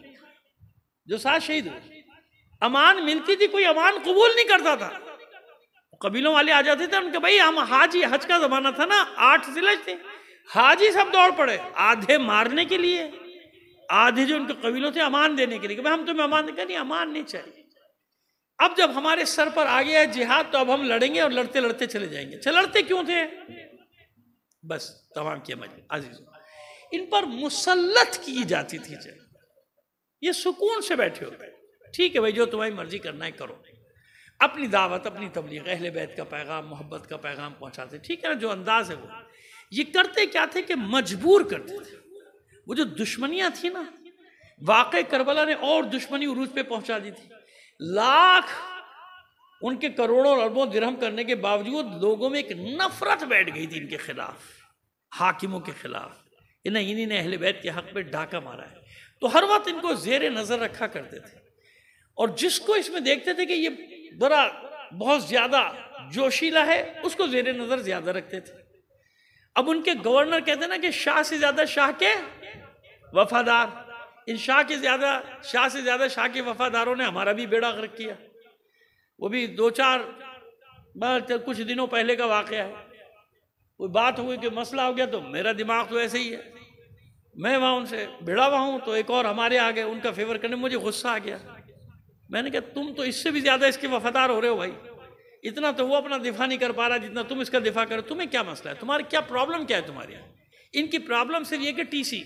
S1: شہید ہوئے، امان ملتی تھی، کوئی امان قبول نہیں کرتا تھا، قبیلوں والے آ جاتے تھے ان کے بھائی ہم حاجی، حج کا زمانہ تھا نا، 8 ذی تھے، حاجی سب دوڑ پڑے، آدھے مارنے کے لیے، آدھے جو ان کے قبیلوں تھے امان دینے کے لیے کہ ہم تمہیں امان دیں، نہیں امان نہیں چاہیے، اب جب ہمارے سر پر آ گیا ہے جہاد تو اب ہم لڑیں گے اور لڑتے لڑتے چلے جائیں گے. لڑتے کیوں تھے؟ بس تمام کیا مجلس عزیزوں ان پر مسلط کی جاتی تھی. یہ سکون سے بیٹھے ہوئے ٹھیک ہے بھائی جو تمہاری مرضی کرنا ہے کرو. اپنی دعوت اپنی تبلیغ اہل بیت کا پیغام محبت کا پیغام پہنچاتے ٹھیک ہے نا جو انداز ہے وہ. یہ کرتے کیا تھے کہ مجبور کرتے تھے. وہ جو دشمنیاں تھیں نا واقع کربلا نے اور دشمنی عروج پہ پہنچا دی تھی. لاکھ ان کے کروڑوں اور اربوں درہم کرنے کے باوجود لوگوں میں ایک نفرت بیٹھ گئی تھی ان کے خلاف حاکموں کے خلاف. انہی نے اہل بیت کے حق پہ ڈاکہ مارا ہے. تو ہر وقت ان کو زیر نظر رکھا کرتے تھے اور جس کو اس میں دیکھتے تھے کہ یہ ذرا بہت زیادہ جوشیلا ہے اس کو زیر نظر زیادہ رکھتے تھے. اب ان کے گورنر کہتے ہیں نا کہ شاہ سے زیادہ شاہ کے وفادار. ان شاہ سے زیادہ شاہ کے وفاداروں نے ہمارا بھی بیڑا غرق کیا. وہ بھی دو چار کچھ دنوں پہلے کا واقعہ ہے. کوئی بات ہوئی کہ مسئلہ ہو گیا تو میرا دماغ تو ایسے ہی ہے میں وہاں ان سے بھڑا ہوا ہوں تو ایک اور ہمارے آ گئے ان کا فیور کرنے مجھے غصہ آ گیا. میں نے کہا تم تو اس سے بھی زیادہ اس کے وفادار ہو رہے ہو بھائی. اتنا تو وہ اپنا دفاع نہیں کر پا رہا جتنا تم اس کا دفاع کرو. تمہیں کیا مسئلہ ہے؟ تمہاری کیا پرابلم کیا ہے تمہارے یہاں؟ ان کی پرابلم صرف یہ کہ ٹی سی.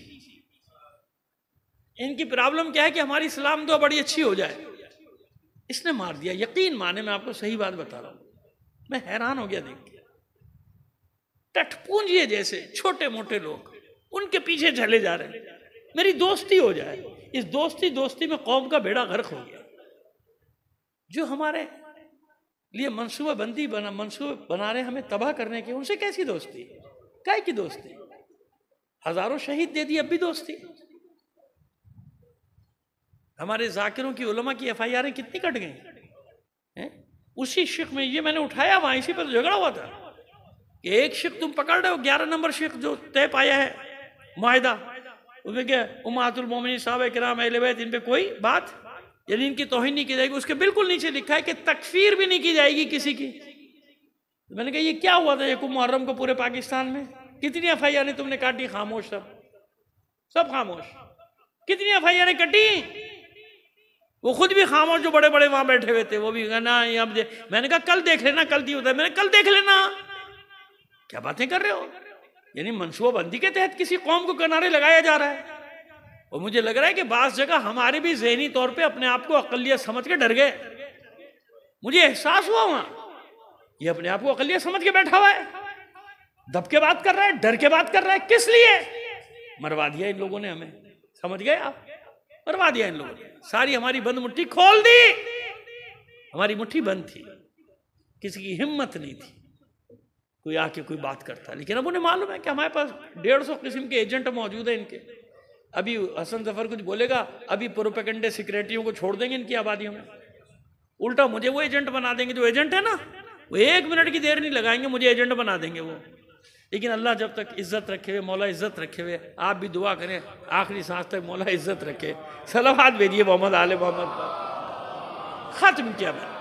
S1: ان کی پرابلم کیا ہے کہ ہماری اسلام دعا بڑی اچھی ہو جائے. اس نے مار دیا. یقین مانے میں آپ کو صحیح بات بتا رہا ہوں میں حیران ہو گیا دیکھ کے. ٹٹ پونجیے جیسے چھوٹے موٹے لوگ ان کے پیچھے چلے جا رہے ہیں. میری دوستی ہو جائے. اس دوستی میں قوم کا بیڑا غرق ہو گیا. جو ہمارے لیے منصوبہ بنا رہے ہمیں تباہ کرنے کے ان سے کیسی دوستی؟ کائے کی دوستی؟ ہزاروں شہید دے دی اب بھی دوستی. ہمارے ذاکروں کی علماء کی ایف آئی آریں کتنی کٹ گئیں اسی شق میں. یہ میں نے اٹھایا وہاں اسی پر جھگڑا ہوا تھا کہ ایک شق تم پکڑ رہے ہو 11 نمبر شق جو طے پایا ہے معاہدہ اس میں کیا امہات المومنین صحابہ کرام اہل بیت ان پہ کوئی بات یعنی ان کی توہین نہیں کی جائے گی. اس کے بالکل نیچے لکھا ہے کہ تکفیر بھی نہیں کی جائے گی کسی کی. میں نے کہا یہ کیا ہوا تھا یکم محرم کو پورے پاکستان میں؟ کتنی ایف آئی آریں تم نے کاٹی؟ خاموش سب خاموش. کتنی ایف آئی آریں کٹی؟ وہ خود بھی خاموش جو بڑے بڑے وہاں بیٹھے ہوئے تھے وہ بھی نا. میں نے کہا کل دیکھ لینا کل دی ہوتا ہے. میں نے کل دیکھ لینا. کیا باتیں کر رہے ہو؟ یعنی منصوبہ بندی کے تحت کسی قوم کو کنارے لگایا جا رہا ہے. اور مجھے لگ رہا ہے کہ بعض جگہ ہمارے بھی ذہنی طور پہ اپنے آپ کو اقلیت سمجھ کے ڈر گئے. مجھے احساس ہوا وہاں یہ اپنے آپ کو اقلیت سمجھ کے بیٹھا ہوا ہے. دب کے بات کر رہا ہے ڈر کے بات کر رہا ہے. کس لیے؟ مروا دیا ان لوگوں نے ہمیں. سمجھ گئے آپ؟ مروا دیا ان لوگوں نے. ساری ہماری بند مٹھی کھول دی. ہماری مٹھی بند تھی. کسی کی ہمت نہیں تھی کوئی آ کے کوئی بات کرتا. لیکن اب انہیں معلوم ہے کہ ہمارے پاس 150 قسم کے ایجنٹ موجود ہیں ان کے. ابھی حسن ظفر کچھ بولے گا ابھی پروپیگنڈے سیکریٹریوں کو چھوڑ دیں گے ان کی آبادیوں میں. الٹا مجھے وہ ایجنٹ بنا دیں گے. جو ایجنٹ ہے نا وہ 1 منٹ کی دیر نہیں لگائیں گے مجھے ایجنٹ بنا دیں گے وہ. لیکن اللہ جب تک عزت رکھے ہوئے مولا عزت رکھے ہوئے آپ بھی دعا کریں آخری سانس تک مولا عزت رکھے. صلوات بھیجیے محمد آل محمد پر. ختم کیا میں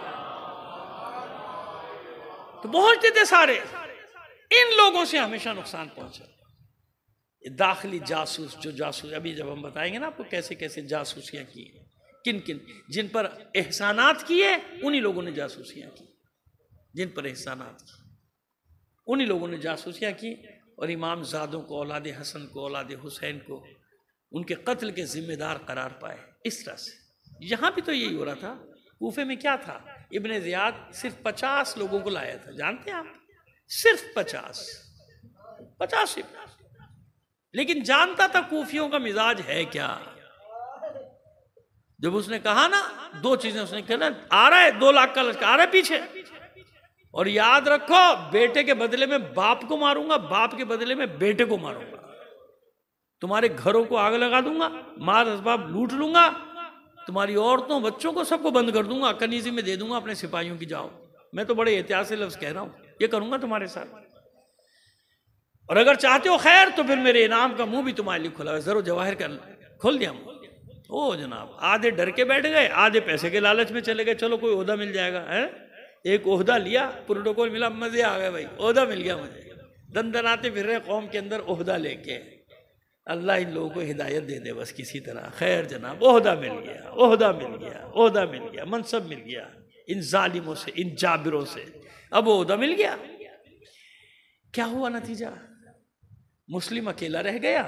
S1: تو پہنچتے تھے سارے. ان لوگوں سے ہمیشہ نقصان پہنچا. داخلی جاسوس جو جاسوس ابھی جب ہم بتائیں گے نا آپ کو کیسے کیسے جاسوسیاں کی ہیں کن کن جن پر احسانات کیے انہی لوگوں نے جاسوسیاں کی. جن پر احسانات کی انہی لوگوں نے جاسوسیاں کی اور امام زادوں کو اولاد حسن کو اولاد حسین کو ان کے قتل کے ذمہ دار قرار پائے. اس طرح سے یہاں بھی تو یہی ہو رہا تھا. کوفے میں کیا تھا؟ ابن زیاد صرف 50 لوگوں کو لایا تھا. جانتے ہیں آپ؟ صرف 50 لیکن جانتا تھا کوفیوں کا مزاج ہے کیا. جب اس نے کہا نا 2 چیزیں اس نے کہا آ رہا ہے 2 لاکھ کا لشکر آ رہا ہے پیچھے اور یاد رکھو بیٹے کے بدلے میں باپ کو ماروں گا باپ کے بدلے میں بیٹے کو ماروں گا. تمہارے گھروں کو آگ لگا دوں گا مال اسباب لوٹ لوں گا تمہاری عورتوں بچوں کو سب کو بند کر دوں گا کنیزی میں دے دوں گا اپنے سپاہیوں کی. جاؤ میں تو بڑے احتیاط سے لفظ کہہ رہا ہوں یہ کروں گا تمہارے ساتھ. اور اگر چاہتے ہو خیر تو پھر میرے انعام کا منہ بھی تمہارے لیے کھلا ہے. ضرور جواہر کا کھول دیا منہ. او جناب آدھے ڈر کے بیٹھ گئے آدھے پیسے کے لالچ میں چلے گئے. چلو کوئی عہدہ مل جائے گا. ایک عہدہ لیا پروٹوکول ملا مزے آ گئے بھائی عہدہ مل گیا مجھے. دن دن آتے پھر رہے قوم کے اندر عہدہ لے کے. اللہ ان لوگوں کو ہدایت دے دے بس کسی طرح. خیر جناب عہدہ مل گیا عہدہ مل گیا عہدہ مل گیا منصب مل گیا. ان ظالموں سے، ان جابروں سے۔ ابو عہدہ مل گیا۔ کیا ہوا نتیجہ؟ مسلم اکیلا رہ گیا۔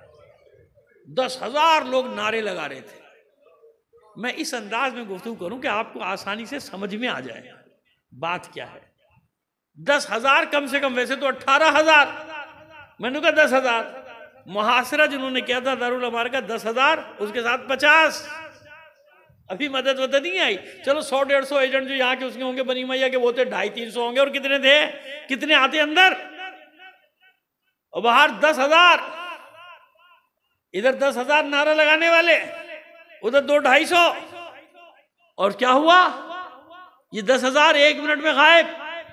S1: 10,000 لوگ نعرے لگا رہے تھے۔ میں اس انداز میں گفتگو کروں کہ آپ کو آسانی سے سمجھ میں آ جائے بات کیا ہے۔ 10,000 کم سے کم، ویسے تو 18,000، میں نے کہا 10,000۔ محاصرہ جنہوں نے کیا تھا دارالامار کا 10,000، اس کے ساتھ 50۔ ابھی مدد نہیں آئی۔ چلو 100-150 ایجنٹ جو یہاں کے اس کے ہوں گے، بنی امیہ کے وہ تھے 250-300 ہوں گے، اور کتنے تھے؟ کتنے آتے اندر؟ اور باہر 10,000۔ ادھر 10,000 نعرہ لگانے والے، ادھر 200-250۔ اور کیا ہوا؟ یہ 10,000 ایک منٹ میں غائب۔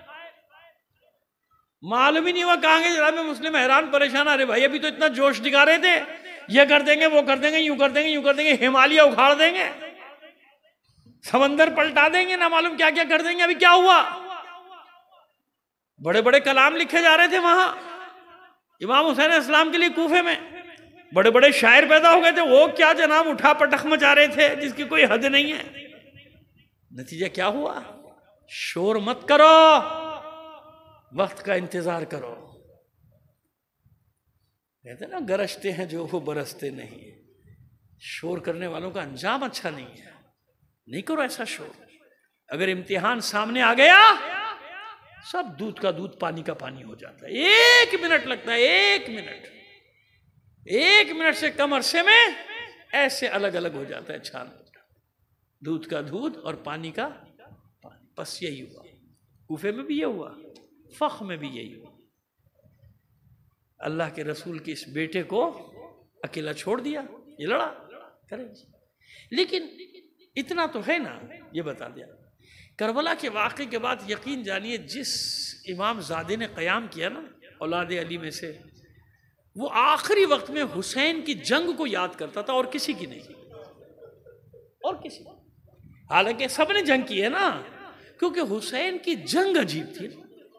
S1: معلوم ہی نہیں ہوا کہاں گے۔ جناب مسلم حیران پریشان، ارے بھائی ابھی تو اتنا جوش دکھا رہے تھے، یہ کر دیں گے، وہ کر دیں گے، یوں کر دیں گے، یوں کر دیں گے، ہمالیہ اکھاڑ دیں گے، سمندر پلٹا دیں گے، نہ معلوم کیا کیا کر دیں گے۔ ابھی کیا ہوا؟ بڑے بڑے کلام لکھے جا رہے تھے وہاں امام حسین علیہ السلام کے لیے کوفے میں، بڑے بڑے شاعر پیدا ہو گئے تھے، وہ کیا جناب اٹھا پٹخ مچا رہے تھے جس کی کوئی حد نہیں ہے۔ نتیجہ کیا ہوا؟ شور مت کرو، وقت کا انتظار کرو۔ کہتے ہیں نا گرجتے ہیں جو وہ برستے نہیں۔ شور کرنے والوں کا انجام اچھا نہیں ہے، نہیں کرو ایسا شور۔ اگر امتحان سامنے آ گیا، سب دودھ کا دودھ پانی کا پانی ہو جاتا ہے۔ 1 منٹ لگتا ہے، 1 منٹ، 1 منٹ سے کم عرصے میں ایسے الگ الگ ہو جاتا ہے چھان، دودھ کا دودھ اور پانی کا پانی۔ بس یہی ہوا، کوفے میں بھی یہ ہوا، فخ میں بھی یہی ہوا۔ اللہ کے رسول کے اس بیٹے کو اکیلا چھوڑ دیا، یہ لڑا کرے۔ لیکن اتنا تو ہے نا، یہ بتا دیا کربلا کے واقعے کے بعد یقین جانیے جس امام زادے نے قیام کیا نا اولاد علی میں سے، وہ آخری وقت میں حسین کی جنگ کو یاد کرتا تھا، اور کسی کی نہیں، اور کسی۔ حالانکہ سب نے جنگ کی ہے نا، کیونکہ حسین کی جنگ عجیب تھی،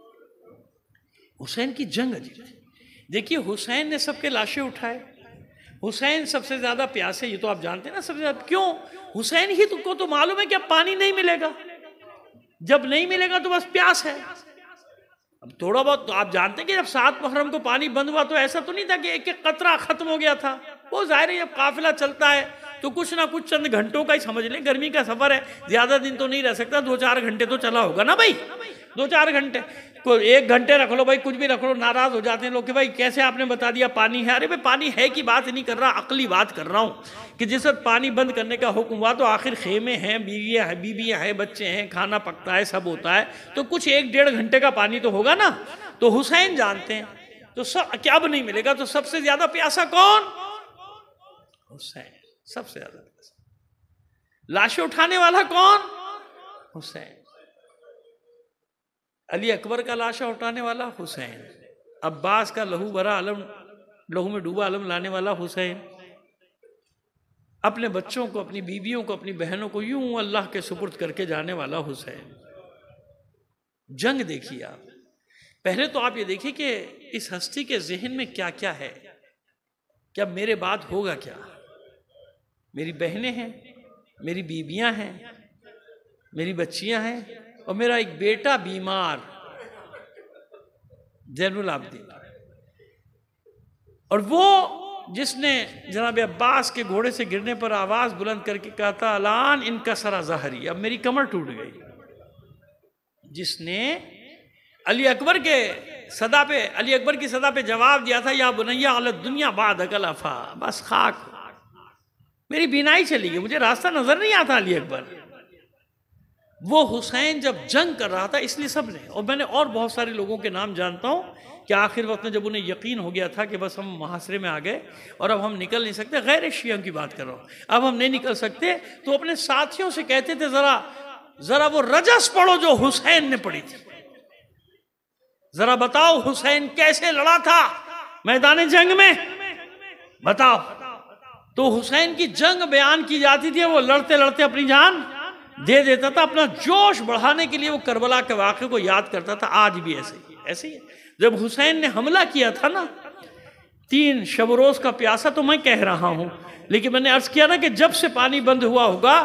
S1: حسین کی جنگ عجیب تھی۔ دیکھیے حسین نے سب کے لاشیں اٹھائے، حسین سب سے زیادہ پیاسے، یہ تو آپ جانتے ہیں نا سب سے زیادہ کیوں؟ حسین ہی کو تو معلوم ہے کہ اب پانی نہیں ملے گا، جب نہیں ملے گا تو بس پیاس ہے۔ اب تھوڑا بہت تو آپ جانتے ہیں کہ جب 7 محرم کو پانی بند ہوا تو ایسا تو نہیں تھا کہ ایک ایک قطرہ ختم ہو گیا تھا۔ وہ ظاہر ہے جب قافلہ چلتا ہے تو کچھ نہ کچھ چند گھنٹوں کا ہی سمجھ لیں، گرمی کا سفر ہے، زیادہ دن تو نہیں رہ سکتا، 2-4 گھنٹے تو چلا ہوگا نا بھائی، 2-4 گھنٹے، کوئی 1 گھنٹے رکھ لو بھائی، کچھ بھی رکھ لو، ناراض ہو جاتے ہیں لوگ کہ بھائی کیسے آپ نے بتا دیا پانی ہے۔ ارے بھائی پانی ہے کی بات نہیں کر رہا، عقلی بات کر رہا ہوں کہ جس وقت پانی بند کرنے کا حکم ہوا تو آخر خیمے ہیں، بیویاں ہیں، بچے ہیں، کھانا پکتا ہے، سب ہوتا ہے، تو کچھ 1-1.5 گھنٹے کا پانی تو ہوگا نا۔ تو حسین جانتے ہیں، تو کیا اب نہیں ملے گا، تو سب سے زیادہ پیاسا کون؟ حسین، سب سے زیادہ پیاسا۔ لاشیں اٹھانے والا کون؟ حسین۔ علی اکبر کا لاشا اٹھانے والا حسین، عباس کا لہو میں ڈوبا علم لانے والا حسین، اپنے بچوں کو، اپنی بیویوں کو، اپنی بہنوں کو یوں اللہ کے سپرد کر کے جانے والا حسین۔ جنگ دیکھیے آپ، پہلے تو آپ یہ دیکھیے کہ اس ہستی کے ذہن میں کیا کیا ہے، کہ اب میرے بعد ہوگا کیا، میری بہنیں ہیں، میری بیویاں ہیں، میری بچیاں ہیں، اور میرا ایک بیٹا بیمار زین العابدین، اور وہ جس نے جناب عباس کے گھوڑے سے گرنے پر آواز بلند کر کے کہا تھا الان انکسر ظہری، اب میری کمر ٹوٹ گئی، جس نے علی اکبر کی صدا پہ جواب دیا تھا یا بنی علی الدنیا بعدک الافا، بس خاک، میری بینائی چلی گئی، مجھے راستہ نظر نہیں آتا علی اکبر۔ وہ حسین جب جنگ کر رہا تھا، اس لیے سب نے، اور میں نے اور بہت سارے لوگوں کے نام جانتا ہوں کہ آخر وقت میں جب انہیں یقین ہو گیا تھا کہ بس ہم محاصرے میں آ گئے اور اب ہم نکل نہیں سکتے، غیر شیعہ کی بات کر رہا ہوں، اب ہم نہیں نکل سکتے، تو اپنے ساتھیوں سے کہتے تھے ذرا وہ رجس پڑھو جو حسین نے پڑھی تھی، ذرا بتاؤ حسین کیسے لڑا تھا میدان جنگ میں، بتاؤ۔ تو حسین کی جنگ بیان کی جاتی تھی، وہ لڑتے لڑتے اپنی جان دے دیتا تھا، اپنا جوش بڑھانے کے لیے وہ کربلا کے واقعے کو یاد کرتا تھا۔ آج بھی ایسے ہی جب حسین نے حملہ کیا تھا نا، 3 شب و روز کا پیاسا تو میں کہہ رہا ہوں، لیکن میں نے عرض کیا نا کہ جب سے پانی بند ہوا ہوگا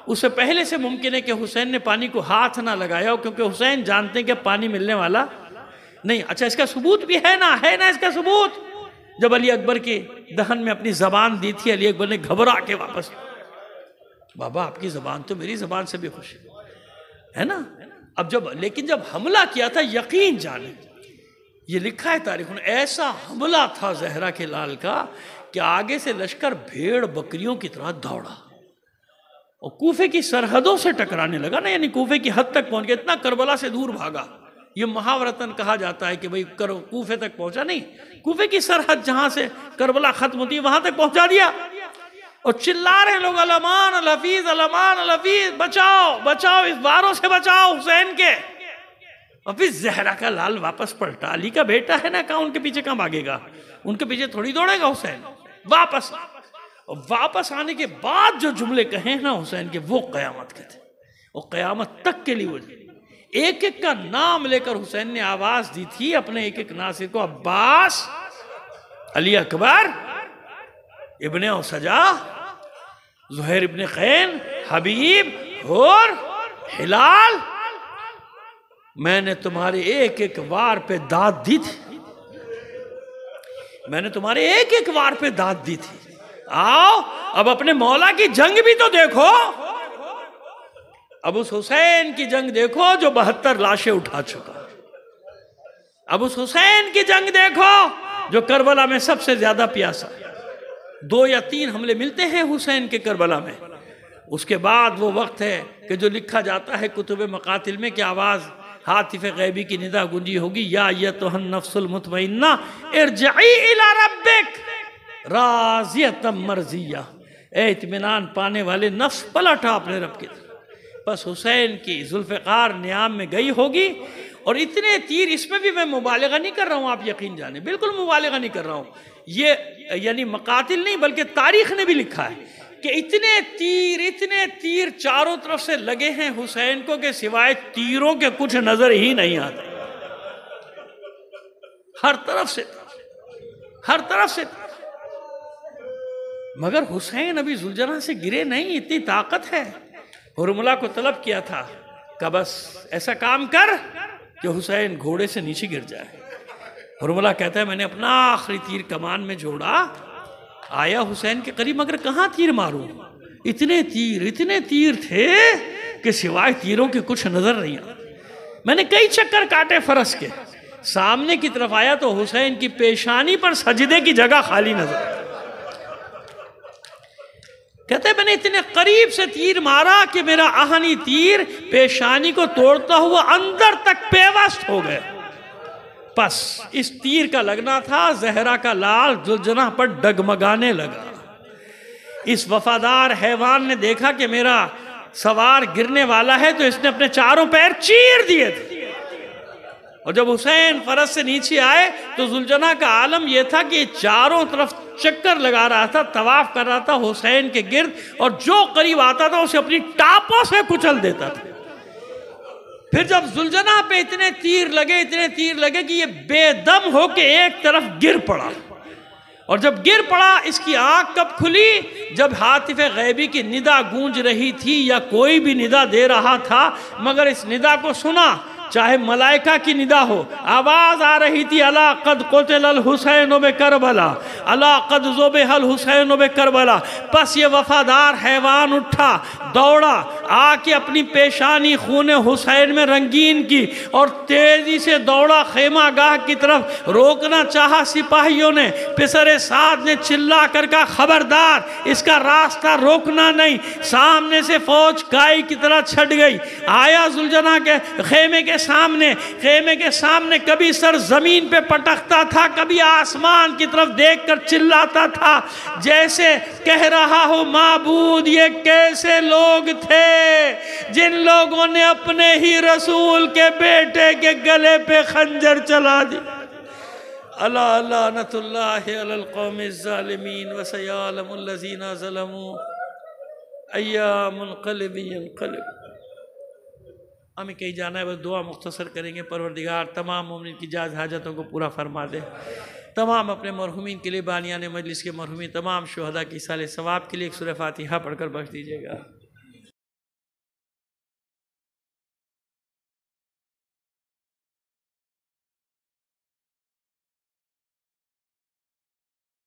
S1: اس سے پہلے سے ممکن ہے کہ حسین نے پانی کو ہاتھ نہ لگایا ہو، کیونکہ حسین جانتے ہیں کہ پانی ملنے والا نہیں۔ اچھا اس کا ثبوت بھی ہے نا اس کا ثبوت، جب علی اکبر کے دہن میں اپنی زبان دی تھی، علی اکبر نے گھبرا کے واپس، بابا آپ کی زبان تو میری زبان سے بھی خوش ہے نا۔ اب لیکن جب حملہ کیا تھا، یقین جانے یہ لکھا ہے تاریخ میں، ایسا حملہ تھا زہرا کے لال کا کہ آگے سے لشکر بھیڑ بکریوں کی طرح دوڑا اور کوفے کی سرحدوں سے ٹکرانے لگا نا، یعنی کوفے کی حد تک پہنچ گیا، اتنا کربلا سے دور بھاگا۔ یہ محاورتاً کہا جاتا ہے کہ بھئی کوفے تک پہنچا نہیں، کوفے کی سرحد جہاں سے کربلا ختم ہوتی ہے وہاں تک پہنچا دیا، اور چلا رہے لوگ علمان الحفیظ علمان الحفیظ، بچاؤ بچاؤ، اس واروں سے بچاؤ حسین کے۔ اور پھر زہرا کا لال واپس پلٹا، علی کا بیٹا ہے نا، کہاں ان کے پیچھے کہاں بھاگے گا، ان کے پیچھے تھوڑی دوڑے گا حسین۔ واپس آنے کے بعد جو جملے کہیں نا حسین کے، وہ قیامت کے تھے، وہ قیامت تک کے لیے وہ ایک ایک کا نام لے کر حسین نے آواز دی تھی اپنے ایک ایک ناصر کو، عباس، علی اکبر، ابن اوسجا، زہیر ابن خین، حبیب، حور، ہلال، میں نے تمہارے ایک ایک وار پہ داد دی تھی، میں نے تمہارے ایک ایک وار پہ داد دی تھی، آؤ اب اپنے مولا کی جنگ بھی تو دیکھو، اب اس حسین کی جنگ دیکھو جو 72 لاشیں اٹھا چکا، اب اس حسین کی جنگ دیکھو جو کربلا میں سب سے زیادہ پیاسا، 2 یا 3 حملے ملتے ہیں حسین کے کربلا میں، اس کے بعد وہ وقت ہے کہ جو لکھا جاتا ہے کتب مقاتل میں کہ آواز ہاتف غیبی کی ندا گونجی ہوگی، یا ایتھا النفس المطمئنہ ارجعی الی ربک راضیۃ مرضیہ، اے اطمینان پانے والے نفس پلٹا اپنے رب کی طرف۔ بس حسین کی ذوالفقار نیام میں گئی ہوگی، اور اتنے تیر، اس میں بھی میں مبالغہ نہیں کر رہا ہوں، آپ یقین جانیں، بالکل مبالغہ نہیں کر رہا ہوں، یہ یعنی مقاتل نہیں بلکہ تاریخ نے بھی لکھا ہے کہ اتنے تیر چاروں طرف سے لگے ہیں حسین کو کہ سوائے تیروں کے کچھ نظر ہی نہیں آتے، ہر طرف سے، مگر حسین ابھی ذوالجناح سے گرے نہیں، اتنی طاقت ہے۔ حرملہ کو طلب کیا تھا کہ بس ایسا کام کر کہ حسین گھوڑے سے نیچے گر جائے۔ حرملہ کہتا ہے میں نے اپنا آخری تیر کمان میں جوڑا، آیا حسین کے قریب، مگر کہاں تیر ماروں، اتنے تیر تھے کہ سوائے تیروں کے کچھ نظر نہیں آتے۔ میں نے کئی چکر کاٹے فرس کے، سامنے کی طرف آیا تو حسین کی پیشانی پر سجدے کی جگہ خالی نظر، کہتے ہیں میں نے اتنے قریب سے تیر مارا کہ میرا آہنی تیر پیشانی کو توڑتا ہوا اندر تک پیوست ہو گئے۔ پس اس تیر کا لگنا تھا زہرا کا لال ذوالجناح پر ڈگمگانے لگا۔ اس وفادار حیوان نے دیکھا کہ میرا سوار گرنے والا ہے تو اس نے اپنے چاروں پیر چیر دیے تھے، اور جب حسین فرس سے نیچے آئے تو ذوالجناح کا عالم یہ تھا کہ چاروں طرف چکر لگا رہا تھا، طواف کر رہا تھا حسین کے گرد، اور جو قریب آتا تھا اسے اپنی ٹاپوں سے کچل دیتا تھا۔ پھر جب ذوالجناح پہ اتنے تیر لگے کہ یہ بے دم ہو کے ایک طرف گر پڑا، اور جب گر پڑا اس کی آنکھ کب کھلی؟ جب ہاتف غیبی کی ندا گونج رہی تھی، یا کوئی بھی ندا دے رہا تھا، مگر اس ندا کو سنا، چاہے ملائکہ کی ندا ہو، آواز آ رہی تھی، الا قد قتل الحسین بکربلا، الا قد ذبح الحسین بکربلا۔ پس یہ وفادار حیوان اٹھا، دوڑا، آ کے اپنی پیشانی خون حسین میں رنگین کی، اور تیزی سے دوڑا خیمہ گاہ کی طرف۔ روکنا چاہا سپاہیوں نے، پسر سعد نے چلا کر کہا خبردار، اس کا راستہ روکنا نہیں۔ سامنے سے فوج کائی کی طرح چھٹ گئی، آیا ذوالجناح کے خیمے کے سامنے کبھی سر زمین پہ پٹکتا تھا، کبھی آسمان کی طرف دیکھ کر چلاتا تھا، جیسے کہہ رہا ہو معبود یہ کیسے لوگ تھے جن لوگوں نے اپنے ہی رسول کے بیٹے کے گلے پہ خنجر چلا دی۔ الا لعنت اللہ علی القوم الظالمین وسیعلم الذین ظلموا ایام منقلب ینقلب۔ ہمیں کہیں جانا ہے، بس دعا مختصر کریں گے۔ پروردگار تمام مومنین کی جائز حاجتوں کو پورا فرما دے، تمام اپنے مرحومین کے لیے، بانیان مجلس کے مرحومین، تمام شہداء کی ایصال ثواب کے لیے ایک سورہ فاتحہ پڑھ کر بخش دیجیے گا۔